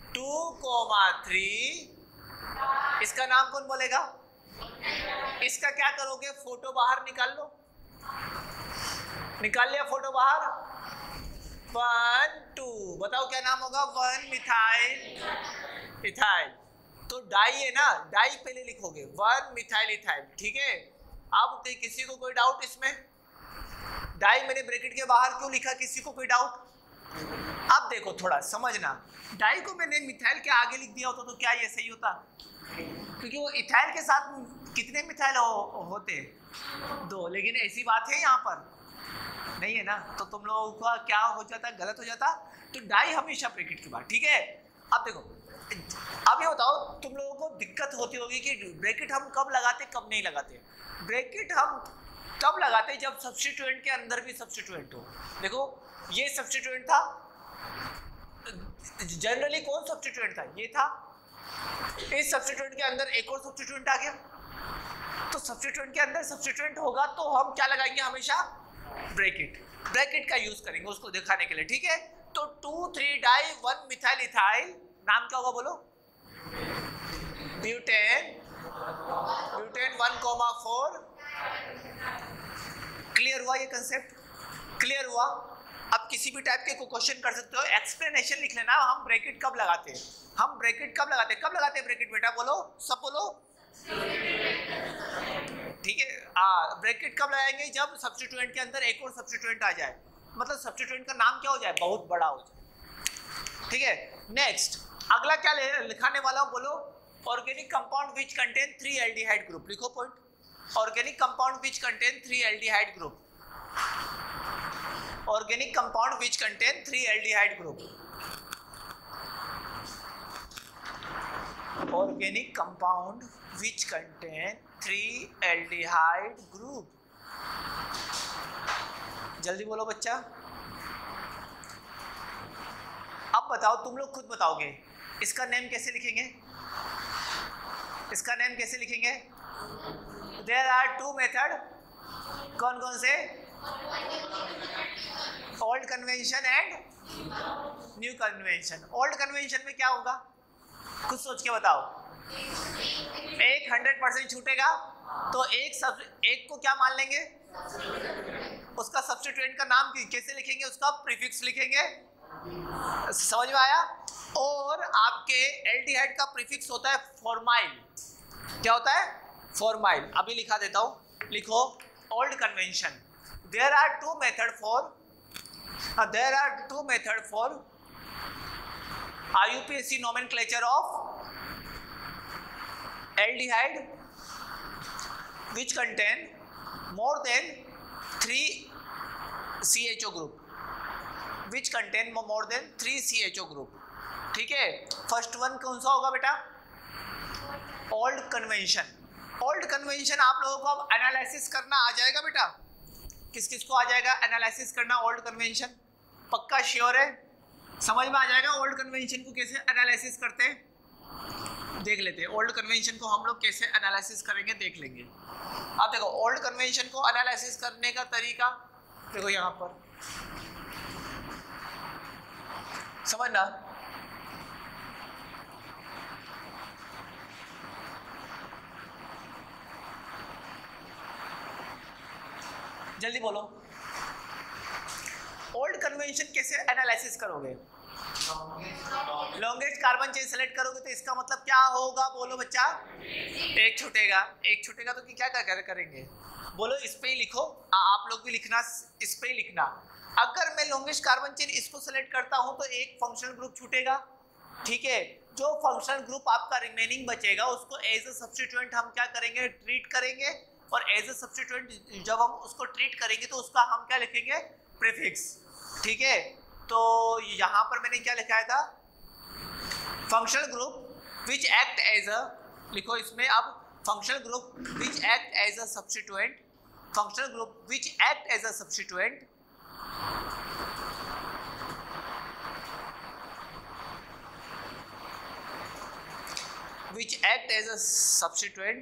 2,3। इसका नाम कौन बोलेगा? इसका क्या करोगे? फोटो बाहर निकाल लो। निकाल लिया फोटो बाहर? 1 2, बताओ क्या नाम होगा? 1 मिथाइल इथाइल। तो डाई है ना, डाई पहले लिखोगे, 1 मिथाइल इथाइल, ठीक है। अब किसी को कोई डाउट इसमें? डाई मैंने ब्रैकेट के बाहर क्यों लिखा, किसी को कोई डाउट? अब देखो थोड़ा समझना, डाई को मैंने मिथाइल के आगे लिख दिया होता तो क्या ये सही होता? क्योंकि वो इथाइल के साथ कितने मिथाइल होते? 2, लेकिन ऐसी बात है यहाँ पर नहीं है ना, तो तुम लोगों का क्या हो जाता? गलत हो जाता। तो डाई हमेशा ब्रैकेट के बाद, ठीक है। अब देखो, अब ये बताओ तुम लोगों को दिक्कत होती होगी कि ब्रैकेट हम कब लगाते कब नहीं लगाते। ब्रैकेट हम तब लगाते जब सब्स्टिट्यूएंट के अंदर भी सब्स्टिट्यूएंट हो। देखो ये सब्स्टिट्यूएंट था, जनरली कौन सब्स्टिट्यूएंट था? ये था। इस सब्स्टिट्यूएंट के अंदर एक और सब्स्टिट्यूएंट आ गया, तो सब्स्टिट्यूएंट के अंदर सब्स्टिट्यूएंट होगा तो हम क्या लगाएंगे? हमेशा ब्रैकेट। ब्रैकेट का यूज करेंगे उसको दिखाने के लिए, ठीक है। तो 2 3 डाई 1 मिथाइल इथाइल, नाम क्या होगा बोलो? ब्यूटेन। ब्यूटेन 1,4। क्लियर हुआ ये कंसेप्ट? क्लियर हुआ? अब किसी भी टाइप के को क्वेश्चन कर सकते हो, एक्सप्लेनेशन लिख लेना। हम ब्रैकेट कब लगाते हैं? हम ब्रैकेट कब लगाते हैं? कब लगाते हैं ब्रैकेट बेटा? बोलो, सब बोलो, ठीक है। ब्रैकेट कब लगाएंगे? जब सब्स्टिट्यूएंट के अंदर एक और सब्स्टिट्यूएंट आ जाए, मतलब सब्स्टिट्यूएंट का नाम क्या हो जाए? बहुत बड़ा हो जाए, ठीक है। नेक्स्ट अगला क्या लिखाने वाला हूं बोलो? Organic compound which contain 3 aldehyde group. लिखो point. Organic compound which contain 3 aldehyde group. Organic compound which contain 3 aldehyde group. Organic compound which contain 3 aldehyde group. जल्दी बोलो बच्चा। अब बताओ, तुम लोग खुद बताओगे इसका नेम कैसे लिखेंगे? इसका नेम कैसे लिखेंगे? There are 2 method. कौन कौन से? Old convention and new convention. Old convention में क्या होगा? कुछ सोच के बताओ। एक 100% छूटेगा तो एक को क्या मान लेंगे? उसका सब्स्टिट्यूएंट का नाम कैसे लिखेंगे? उसका प्रीफिक्स लिखेंगे। समझ में आया? और आपके एल्डिहाइड का प्रीफिक्स होता है फॉर्माइल। क्या होता है? फॉर्माइल। अभी लिखा देता हूं, लिखो old convention. There are two method for IUPAC nomenclature of aldehyde which contain more than 3 CHO group, which contain more than 3 CHO group, ठीक है। फर्स्ट वन कौन सा होगा बेटा? Old convention. ओल्ड कन्वेंशन आप लोगों को अब एनालिसिस करना आ जाएगा बेटा। किस किस को आ जाएगा एनालिसिस करना ओल्ड कन्वेंशन? पक्का श्योर है? समझ में आ जाएगा ओल्ड कन्वेंशन को कैसे एनालिसिस करते हैं, देख लेते हैं। ओल्ड कन्वेंशन को हम लोग कैसे एनालिसिस करेंगे देख लेंगे। अब देखो ओल्ड कन्वेंशन को एनालिसिस करने का तरीका देखो यहाँ पर, समझना। जल्दी बोलो, ओल्ड कन्वेंशन कैसे एनालिसिस करोगे? लॉन्गेस्ट कार्बन चेन सेलेक्ट करोगे तो इसका मतलब क्या होगा, बोलो बच्चा? एक छूटेगा, एक छूटेगा तो क्या क्या करेंगे, बोलो? इस पे ही लिखो, आप लोग भी लिखना, इस पे ही लिखना। अगर मैं लॉन्गेस्ट कार्बन चेन इसको सेलेक्ट करता हूं तो एक फंक्शनल ग्रुप छूटेगा, ठीक है। जो फंक्शनल ग्रुप आपका रिमेनिंग बचेगा उसको एज अ सब्स्टिट्यूएंट हम क्या करेंगे, ट्रीट करेंगे। और एज अ सब्स्टिट्यूएंट जब हम उसको ट्रीट करेंगे तो उसका हम क्या लिखेंगे, प्रीफिक्स, ठीक है। तो यहाँ पर मैंने क्या लिखा था, functional group which act as a, लिखो इसमें अब, functional group which act as a substituent, functional group which act as a substituent which act as a substituent,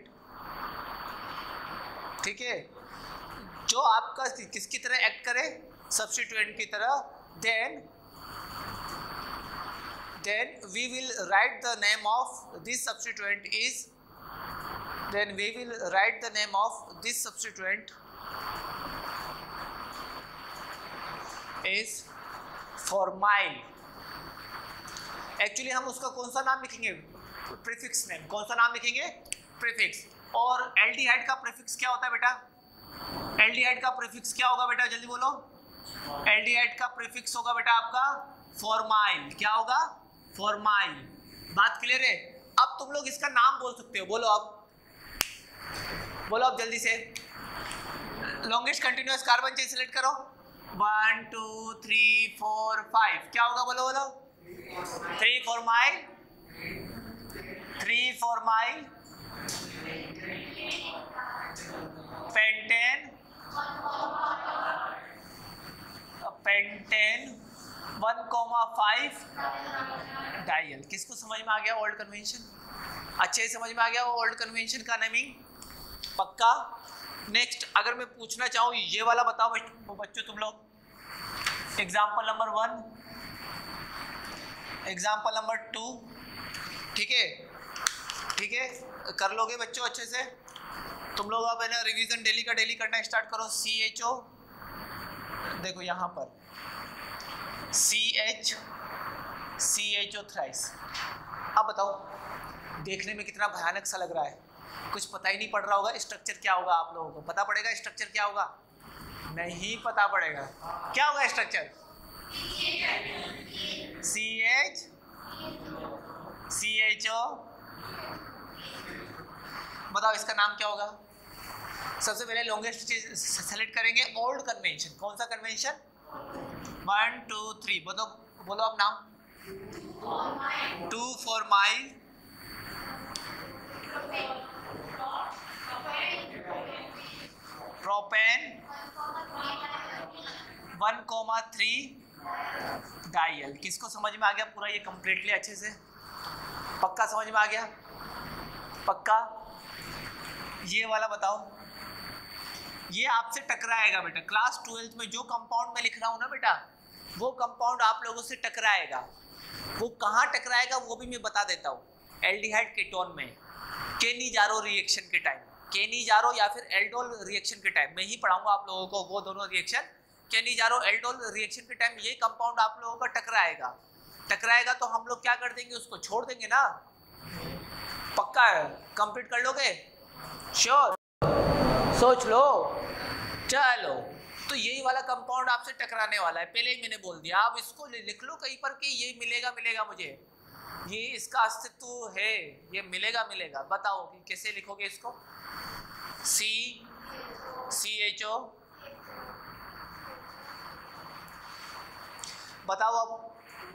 ठीक है, जो आपका किसकी तरह एक्ट करे, सब्स्टिट्यूएंट की तरह। then we will write the name of this substituent is, then we will write the name of this substituent is formyl। Actually हम उसका कौन सा नाम लिखेंगे, प्रीफिक्स नेम, कौन सा नाम लिखेंगे, प्रीफिक्स। और एल्डिहाइड का प्रीफिक्स क्या होता है बेटा, एल्डिहाइड का प्रीफिक्स क्या होगा बेटा, जल्दी बोलो? एल्डिहाइड का प्रीफिक्स होगा बेटा आपका फॉर्माइल, क्या होगा, फॉर्माइल। बात क्लियर है? अब तुम लोग इसका नाम बोल सकते हो, बोलो अब, बोलो अब जल्दी से। Longest continuous carbon chain select करो, 1 2 3 4 5, क्या होगा, बोलो बोलो? 3 formyl, 3 formyl pentane, pentane 1,5 diol. किसको समझ में आ गया ओल्ड कन्वेंशन? अच्छे से समझ में आ गया ओल्ड कन्वेंशन का नेमिंग, पक्का? नेक्स्ट अगर मैं पूछना चाहूँ ये वाला बताओ बच्चों तुम लोग, एग्जाम्पल नंबर 1, एग्जाम्पल नंबर 2, ठीक है, ठीक है, कर लोगे बच्चों अच्छे से? तुम लोग अब है ना रिवीजन डेली का डेली करना स्टार्ट करो। CHO, देखो यहाँ पर CHO थ्राइस। अब बताओ, देखने में कितना भयानक सा लग रहा है, कुछ पता ही नहीं पड़ रहा होगा स्ट्रक्चर क्या होगा। आप लोगों को पता पड़ेगा स्ट्रक्चर क्या होगा? नहीं पता पड़ेगा। क्या होगा स्ट्रक्चर? CHO, बताओ इसका नाम क्या होगा? सबसे पहले लॉन्गेस्ट सेलेक्ट करेंगे, ओल्ड कन्वेंशन, कौन सा कन्वेंशन, 1 2 3, बोलो बोलो अब नाम। 2 फॉर्माइल, प्रोपेन 1,3 डायल। किसको समझ में आ गया पूरा ये कंप्लीटली अच्छे से? पक्का समझ में आ गया? पक्का? ये वाला बताओ, ये आपसे टकराएगा बेटा। क्लास 12th में जो कंपाउंड में लिख रहा हूँ ना बेटा, वो कंपाउंड आप लोगों से टकराएगा। वो कहाँ टकराएगा वो भी मैं बता देता हूँ। एल्डिहाइड कीटोन में केनीजारो रिएक्शन के टाइम, केनीजारो या फिर एल्डोल रिएक्शन के टाइम में ही पढ़ाऊंगा आप लोगों को वो दोनों रिएक्शन। केनीजारो एल्डोल रिएक्शन के टाइम ये कंपाउंड आप लोगों का टकराएगा। टकराएगा तो हम लोग क्या कर देंगे, उसको छोड़ देंगे ना। पक्का है? कंप्लीट कर लोगे? श्योर? सोच लो। चलो, तो यही वाला कंपाउंड आपसे टकराने वाला है, पहले ही मैंने बोल दिया। आप इसको लिख लो कहीं पर कि ये मिलेगा मिलेगा मुझे, ये इसका अस्तित्व है, ये मिलेगा मिलेगा। बताओ कि कैसे लिखोगे इसको? CHO, बताओ अब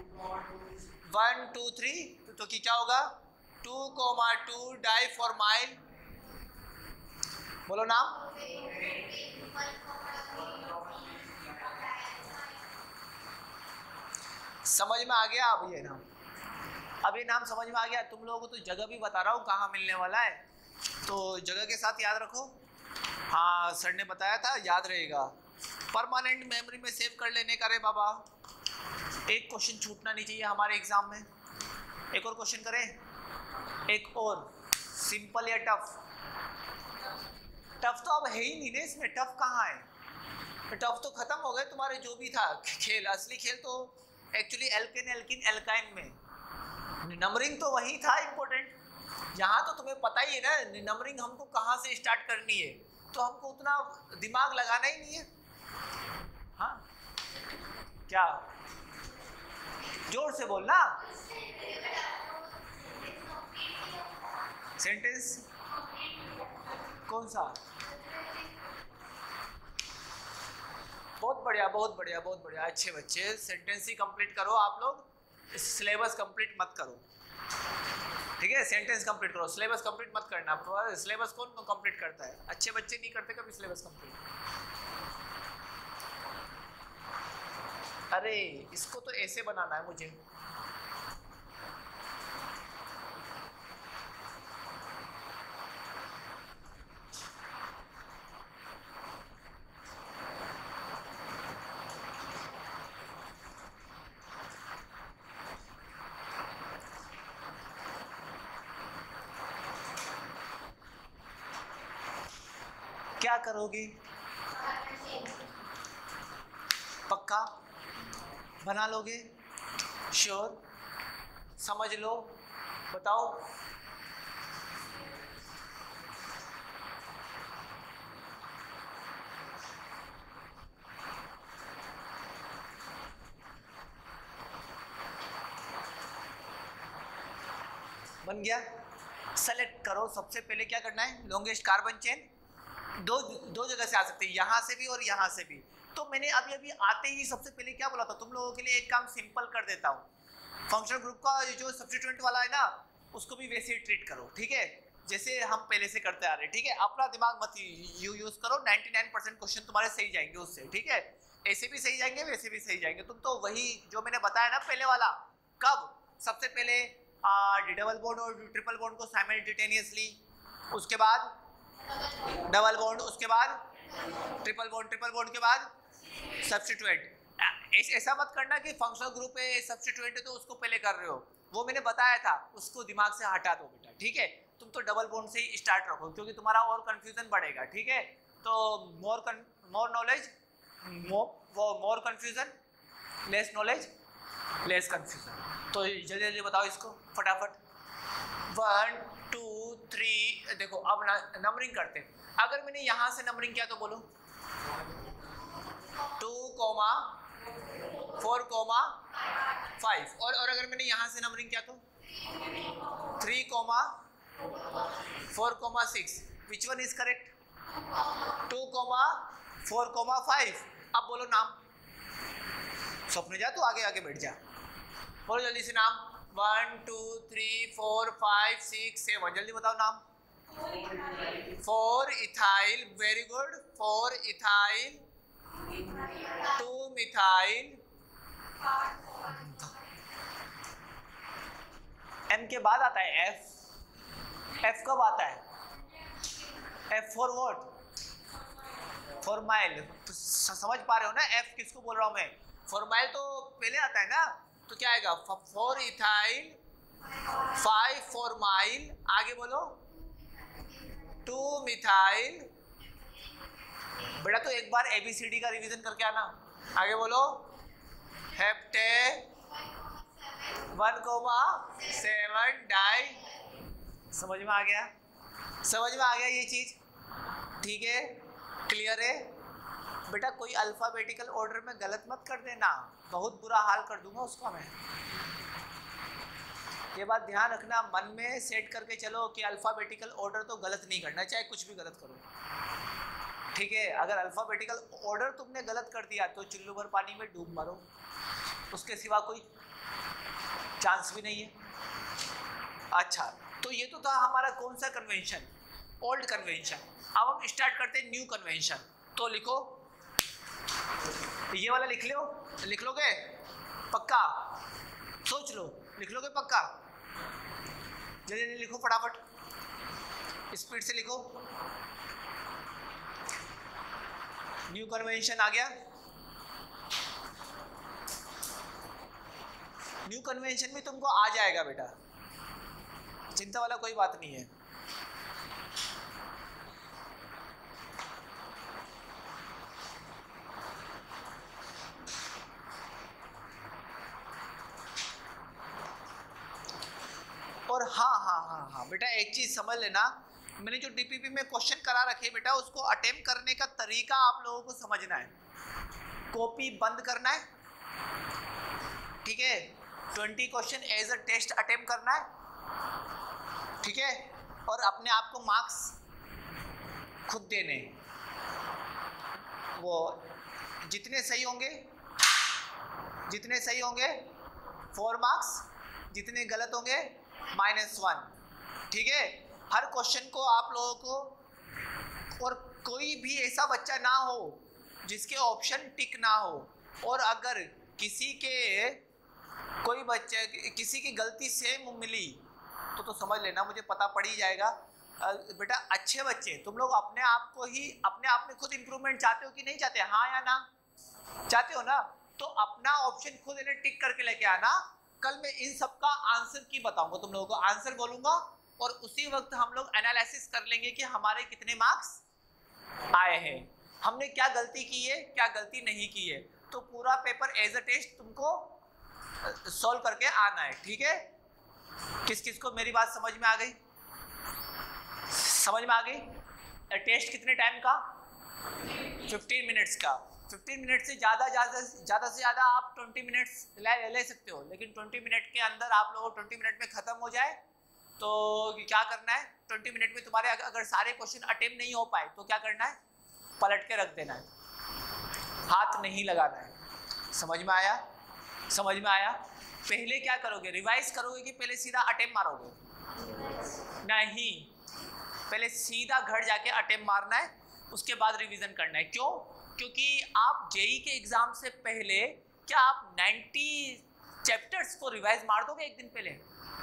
1 2 3, तो क्या होगा? 2,2 डाइफॉर्माइल, बोलो नाम। समझ में आ गया अब ये नाम? अब ये नाम समझ में आ गया? तुम लोगों को तो जगह भी बता रहा हूँ कहाँ मिलने वाला है, तो जगह के साथ याद रखो। हाँ सर ने बताया था, याद रहेगा। परमानेंट मेमोरी में सेव कर लेने का रे बाबा। एक क्वेश्चन छूटना नहीं चाहिए हमारे एग्जाम में। एक और क्वेश्चन करें, एक और सिंपल या टफ? टफ तो अब है ही नहीं ना इसमें, टफ कहाँ है? टफ तो खत्म हो गए तुम्हारे जो भी था खेल। असली खेल तो एक्चुअली एल्केन एल्किन एल्काइन में नंबरिंग तो वही था इम्पोर्टेंट। यहाँ तो तुम्हें पता ही है ना नंबरिंग हमको कहाँ से स्टार्ट करनी है, तो हमको उतना दिमाग लगाना ही नहीं है। हाँ क्या? जोर से बोलना। सेंटेंस कौन सा? बहुत बढ़िया बहुत बढ़िया बहुत बढ़िया, अच्छे बच्चे। सेंटेंस ही कंप्लीट करो आप लोग, सिलेबस कंप्लीट मत करो, ठीक है? सेंटेंस कंप्लीट करो, सिलेबस कंप्लीट मत करना। सिलेबस कौन कंप्लीट करता है? अच्छे बच्चे नहीं करते कभी सिलेबस कंप्लीट। अरे इसको तो ऐसे बनाना है मुझे। क्या करोगी? पक्का बना लोगे? श्योर? समझ लो, बताओ। बन गया? सेलेक्ट करो। सबसे पहले क्या करना है, लॉन्गेस्ट कार्बन चेन। दो जगह से आ सकते हैं, यहाँ से भी और यहाँ से भी। तो मैंने अभी अभी आते ही सबसे पहले क्या बोला था, तुम लोगों के लिए एक काम सिंपल कर देता हूँ। फंक्शनल ग्रुप का जो सब्स्टिट्यूएंट वाला है ना, उसको भी वैसे ही ट्रीट करो, ठीक है? जैसे हम पहले से करते आ रहे हैं, ठीक है? अपना दिमाग मत यूज करो। 99% क्वेश्चन तुम्हारे सही जाएंगे उससे, ठीक है? ऐसे भी सही जाएंगे, वैसे भी सही जाएंगे। तुम तो वही जो मैंने बताया ना पहले वाला, कब सबसे पहले डबल बॉन्ड और ट्रिपल बॉन्ड को साइमल्टेनियसली, उसके बाद डबल बॉन्ड, उसके बाद ट्रिपल बॉन्ड के बाद सब्स्टिट्यूएंट। ऐसा मत करना कि फंक्शनल ग्रुप है सब्स्टिट्यूएंट है तो उसको पहले कर रहे हो। वो मैंने बताया था, उसको दिमाग से हटा दो बेटा, ठीक है? तुम तो डबल बॉन्ड से ही स्टार्ट रखो, क्योंकि तुम्हारा और कंफ्यूजन बढ़ेगा, ठीक है? तो more knowledge more confusion, less knowledge less confusion. तो जल्दी जल्दी बताओ इसको फटाफट। 1 2 3। देखो अब नंबरिंग करते हैं। अगर मैंने यहाँ से नंबरिंग किया तो बोलो 2, 4, 5। और अगर मैंने यहाँ से नंबरिंग किया तो 3, 4, 6। Which one is correct? 2, 4, 5। अब बोलो नाम। स्वप्न जा तू आगे आगे बैठ जा, बोलो जल्दी से नाम। 1 2 3 4 5 6 7। जल्दी बताओ नाम। 4 ethyl, very good. 4 ethyl, 2 methyl. M के बाद आता है एफ। एफ कब आता है? F for what? फॉर्माइल। तो समझ पा रहे हो ना एफ किसको बोल रहा हूं मैं? फॉर्माइल तो पहले आता है ना, तो क्या आएगा? 4 इथाइल, 5 फॉर्माइल, आगे बोलो 2 मिथाइल। बेटा तो एक बार ABCD का रिवीजन करके आना। आगे बोलो हेप्टे 1,7 डाई। समझ में आ गया? समझ में आ गया ये चीज? ठीक है, क्लियर है बेटा? कोई अल्फाबेटिकल ऑर्डर में गलत मत कर देना, बहुत बुरा हाल कर दूंगा उसका मैं। ये बात ध्यान रखना, मन में सेट करके चलो कि अल्फाबेटिकल ऑर्डर तो गलत नहीं करना, चाहे कुछ भी गलत करो, ठीक है? अगर अल्फाबेटिकल ऑर्डर तुमने गलत कर दिया तो चुल्लू भर पानी में डूब मरो, उसके सिवा कोई चांस भी नहीं है। अच्छा, तो ये तो था हमारा कौन सा कन्वेंशन? Old convention. अब हम स्टार्ट करते हैं न्यू कन्वेंशन। तो लिखो, ये वाला लिख लो, लिख लोगे? पक्का? सोच लो, लिख लोगे पक्का? जल्दी जल्दी लिखो, फटाफट स्पीड से लिखो। न्यू कन्वेंशन आ गया। न्यू कन्वेंशन भी तुमको आ जाएगा बेटा, चिंता वाला कोई बात नहीं है। और हाँ बेटा, एक चीज समझ लेना, मैंने जो डीपीपी में क्वेश्चन करा रखे बेटा, उसको अटेम्प्ट करने का तरीका आप लोगों को समझना है। कॉपी बंद करना है, ठीक है, 20 question as a test attempt करना है, ठीक है, और अपने आप को मार्क्स खुद देने, वो जितने सही होंगे 4 मार्क्स, जितने गलत होंगे -1, ठीक है। हर क्वेश्चन को आप लोगों को, और कोई भी ऐसा बच्चा ना हो जिसके ऑप्शन टिक ना हो, और अगर किसी की गलती सेम मिली तो समझ लेना मुझे पता पड़ ही जाएगा। बेटा अच्छे बच्चे, तुम लोग अपने आप में खुद इंप्रूवमेंट चाहते हो कि नहीं चाहते? हाँ या ना? चाहते हो ना? तो अपना ऑप्शन खुद इन्हें टिक करके लेके आना। कल मैं इन सब का आंसर की बताऊंगा, तुम लोगों को आंसर बोलूंगा, और उसी वक्त हम लोग एनालिसिस कर लेंगे कि हमारे कितने मार्क्स आए हैं, हमने क्या गलती की है, क्या गलती नहीं की है। तो पूरा पेपर एज अ टेस्ट तुमको सॉल्व करके आना है, ठीक है। किस किस को मेरी बात समझ में आ गई? समझ में आ गई? टेस्ट कितने टाइम का? 15 मिनट्स का। 15 मिनट से ज़्यादा से ज़्यादा आप 20 मिनट्स ले सकते हो, लेकिन 20 मिनट के अंदर आप लोगों को 20 मिनट में ख़त्म हो जाए तो क्या करना है? 20 मिनट में तुम्हारे अगर सारे क्वेश्चन अटेम्प्ट नहीं हो पाए तो क्या करना है? पलट के रख देना है, हाथ नहीं लगाना है। समझ में आया? समझ में आया? पहले क्या करोगे? रिवाइज करोगे कि पहले सीधा अटेम्प्ट मारोगे? नहीं, पहले सीधा घर जाके अटेम्प्ट मारना है, उसके बाद रिवीजन करना है। क्यों? क्योंकि आप जेई के एग्जाम से पहले क्या आप 90 चैप्टर्स को रिवाइज मार दोगे एक दिन पहले?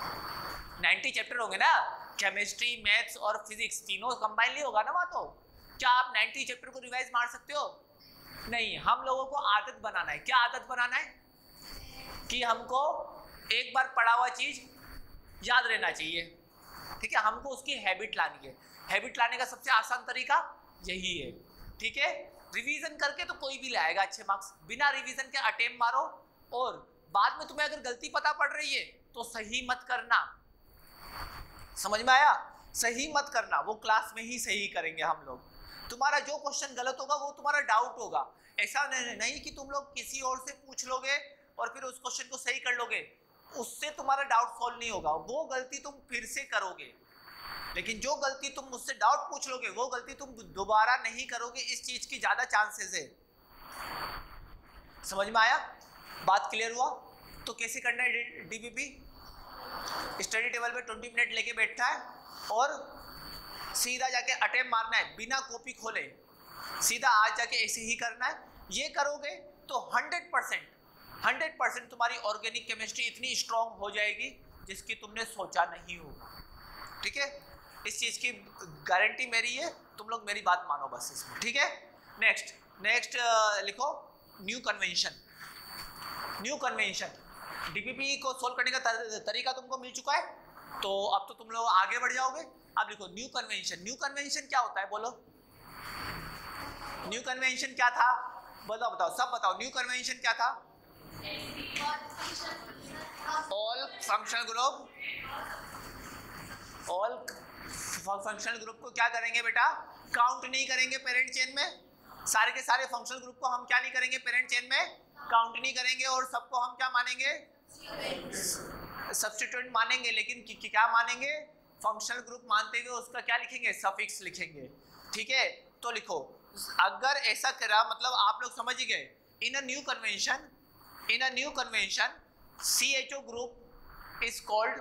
90 चैप्टर होंगे ना, केमिस्ट्री, मैथ्स और फिजिक्स तीनों कंबाइन नहीं होगा ना वहाँ। तो क्या आप 90 चैप्टर को रिवाइज मार सकते हो? नहीं। हम लोगों को आदत बनाना है। क्या आदत बनाना है? कि हमको एक बार पढ़ा हुआ चीज याद रहना चाहिए, ठीक है। हमको उसकी हैबिट लानी है। हैबिट लाने का सबसे आसान तरीका यही है, ठीक है। रिवीजन करके तो कोई भी लाएगा अच्छे मार्क्स, बिना रिवीजन के अटेम्प्ट मारो, और बाद में तुम्हें अगर गलती पता पड़ रही है तो सही मत करना। समझ में आया? सही मत करना, वो क्लास में ही सही करेंगे हम लोग। तुम्हारा जो क्वेश्चन गलत होगा वो तुम्हारा डाउट होगा, ऐसा नहीं कि तुम लोग किसी और से पूछ लोगे और फिर उस क्वेश्चन को सही कर लोगे, उससे तुम्हारा डाउट सॉल्व नहीं होगा। वो गलती तुम फिर से करोगे, लेकिन जो गलती तुम मुझसे डाउट पूछ लोगे वो गलती तुम दोबारा नहीं करोगे, इस चीज की ज्यादा चांसेस है। समझ में आया? बात क्लियर हुआ? तो कैसे करना है डीबीपी? स्टडी टेबल पे 20 मिनट लेके बैठना है और सीधा जाके अटेम्प्ट मारना है, बिना कॉपी खोले सीधा आज जाके ऐसे ही करना है। ये करोगे तो 100% तुम्हारी ऑर्गेनिक केमिस्ट्री इतनी स्ट्रांग हो जाएगी जिसकी तुमने सोचा नहीं होगा, ठीक है। इस चीज की गारंटी मेरी है, तुम लोग मेरी बात मानो बस इसमें, ठीक है। नेक्स्ट लिखो न्यू कन्वेंशन। डीपीपी को सोल्व करने का तरीका तुमको मिल चुका है, तो अब तो तुम लोग आगे बढ़ जाओगे। अब लिखो न्यू कन्वेंशन। न्यू कन्वेंशन क्या होता है? बोलो, न्यू कन्वेंशन क्या था? बताओ, सब बताओ, न्यू कन्वेंशन क्या था? ऑल फंक्शनल ग्रुप को क्या करेंगे बेटा? काउंट नहीं करेंगे पेरेंट चेन में। सारे के सारे फंक्शनल ग्रुप को हम क्या नहीं करेंगे? पेरेंट चेन में काउंट नहीं करेंगे, और सबको हम क्या मानेंगे? सब्स्टिट्यूएंट मानेंगे। लेकिन क्या मानेंगे? फंक्शनल ग्रुप मानते हुए उसका क्या लिखेंगे? सफिक्स लिखेंगे, ठीक है। तो लिखो, अगर ऐसा करा मतलब आप लोग समझ ही गए। In a new convention CHO group is called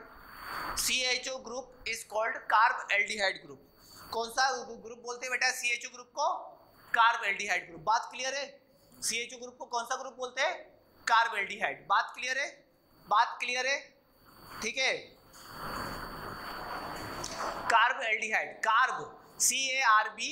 carbaldehyde group. कौन सा ग्रुप बोलते हैं बेटा CHO ग्रुप को? Carbaldehyde group. बात क्लियर है? CHO ग्रुप को कौन सा ग्रुप बोलते हैं? कार्बेल्डिहाइड। बात क्लियर है? बात क्लियर है? ठीक है। कार्बेल्डिहाइड, कार्ब CARB,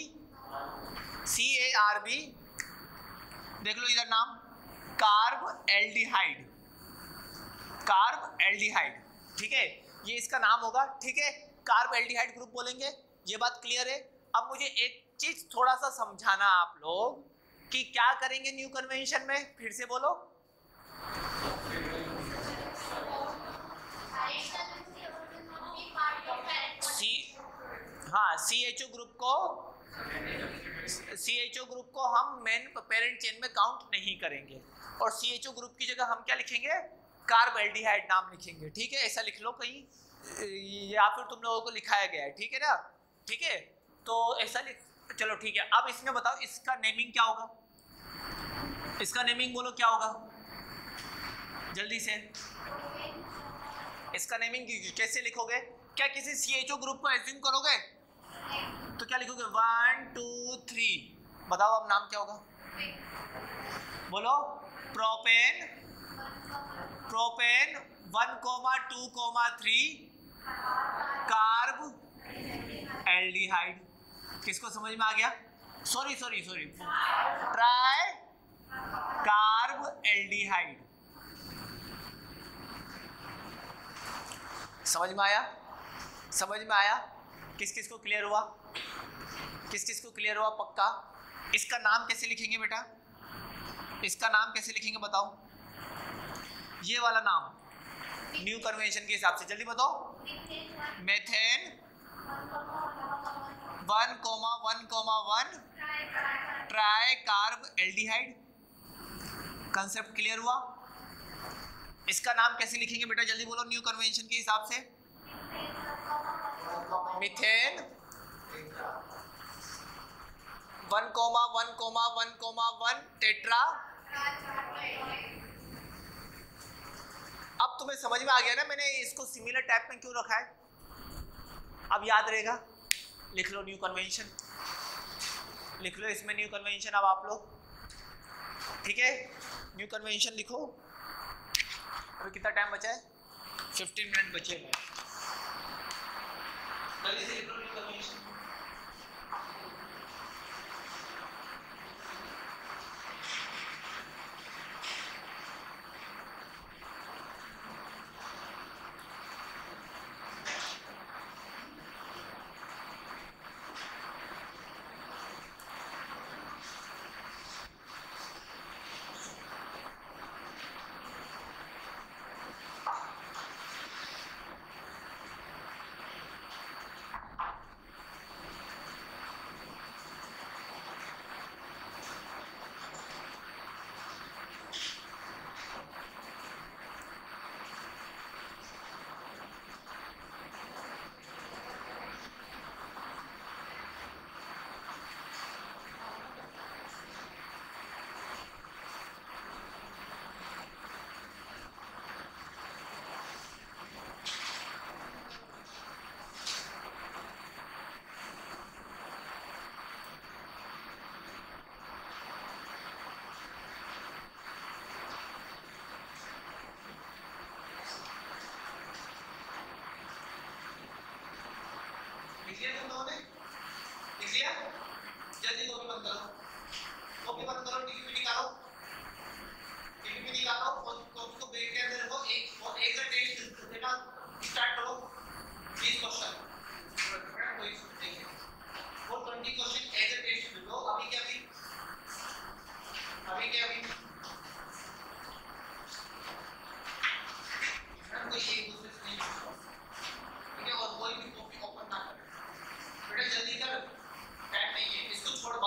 CARB, देख लो इधर नाम, कार्ब एल्डिहाइड, कार्ब एल्डिहाइड। ठीक है, ये इसका नाम होगा। ठीक है, कार्ब एल्डिहाइड ग्रुप बोलेंगे। ये बात क्लियर है? अब मुझे एक चीज थोड़ा सा समझाना आप लोग कि क्या करेंगे न्यू कन्वेंशन में, फिर से बोलो। हाँ, CHO ग्रुप को हम मेन पेरेंट चेन में काउंट नहीं करेंगे, और CHO ग्रुप की जगह हम क्या लिखेंगे, कार्बेल्डिहाइड नाम लिखेंगे। ठीक है, ऐसा लिख लो कहीं, या फिर तुम लोगों को लिखाया गया है। ठीक है ना? ठीक है, तो ऐसा लिख, चलो ठीक है। अब इसमें बताओ इसका नेमिंग क्या होगा, इसका नेमिंग बोलो क्या होगा जल्दी से। इसका नेमिंग कैसे लिखोगे? क्या किसी CHO ग्रुप को एज्यूम करोगे तो क्या लिखोगे, 1 2 3, बताओ अब नाम क्या होगा, बोलो। Propane, propane 1,2,3 carbaldehyde. किसको समझ में आ गया? Sorry tricarbaldehyde. समझ में आया? समझ में आया? किस किस को क्लियर हुआ? किस किस को क्लियर हुआ पक्का? इसका नाम कैसे लिखेंगे बेटा, इसका नाम कैसे लिखेंगे बताओ, ये वाला नाम न्यू कन्वेंशन के हिसाब से, जल्दी बताओ। Methane 1,1,1 tricarbaldehyde. Concept clear हुआ? इसका नाम कैसे लिखेंगे बेटा, जल्दी बोलो न्यू कन्वेंशन के हिसाब से। Methane 1,1,1,1 tetra. अब तुम्हें समझ में आ गया ना मैंने इसको सिमिलर टाइप में क्यों रखा है? अब याद रहेगा, लिख लो न्यू कन्वेंशन, लिख लो इसमें न्यू कन्वेंशन। अब आप लोग ठीक है, न्यू कन्वेंशन लिखो। अभी कितना टाइम बचा है? 15 मिनट बचे हैं। जल्दी से लिख लो न्यू कन्वेंशन। लिख लिया तुम लोगों ने? लिख लिया? जल्दी कॉपी बंद करो, कॉपी बंद करो, टीपी निकालो, टीपी निकालो और कॉपी को बैग के अंदर रखो। एक टेस्ट देना स्टार्ट करो। 20 क्वेश्चन वो 20 क्वेश्चन एज अ टेस्ट लो। अभी क्या अभी कोई एक दूसरे से नहीं पूछो, ठीक है? और कोई भी कॉपी ओपन ना करो बेटा, जल्दी कर, टाइम नहीं है, इसको छोड़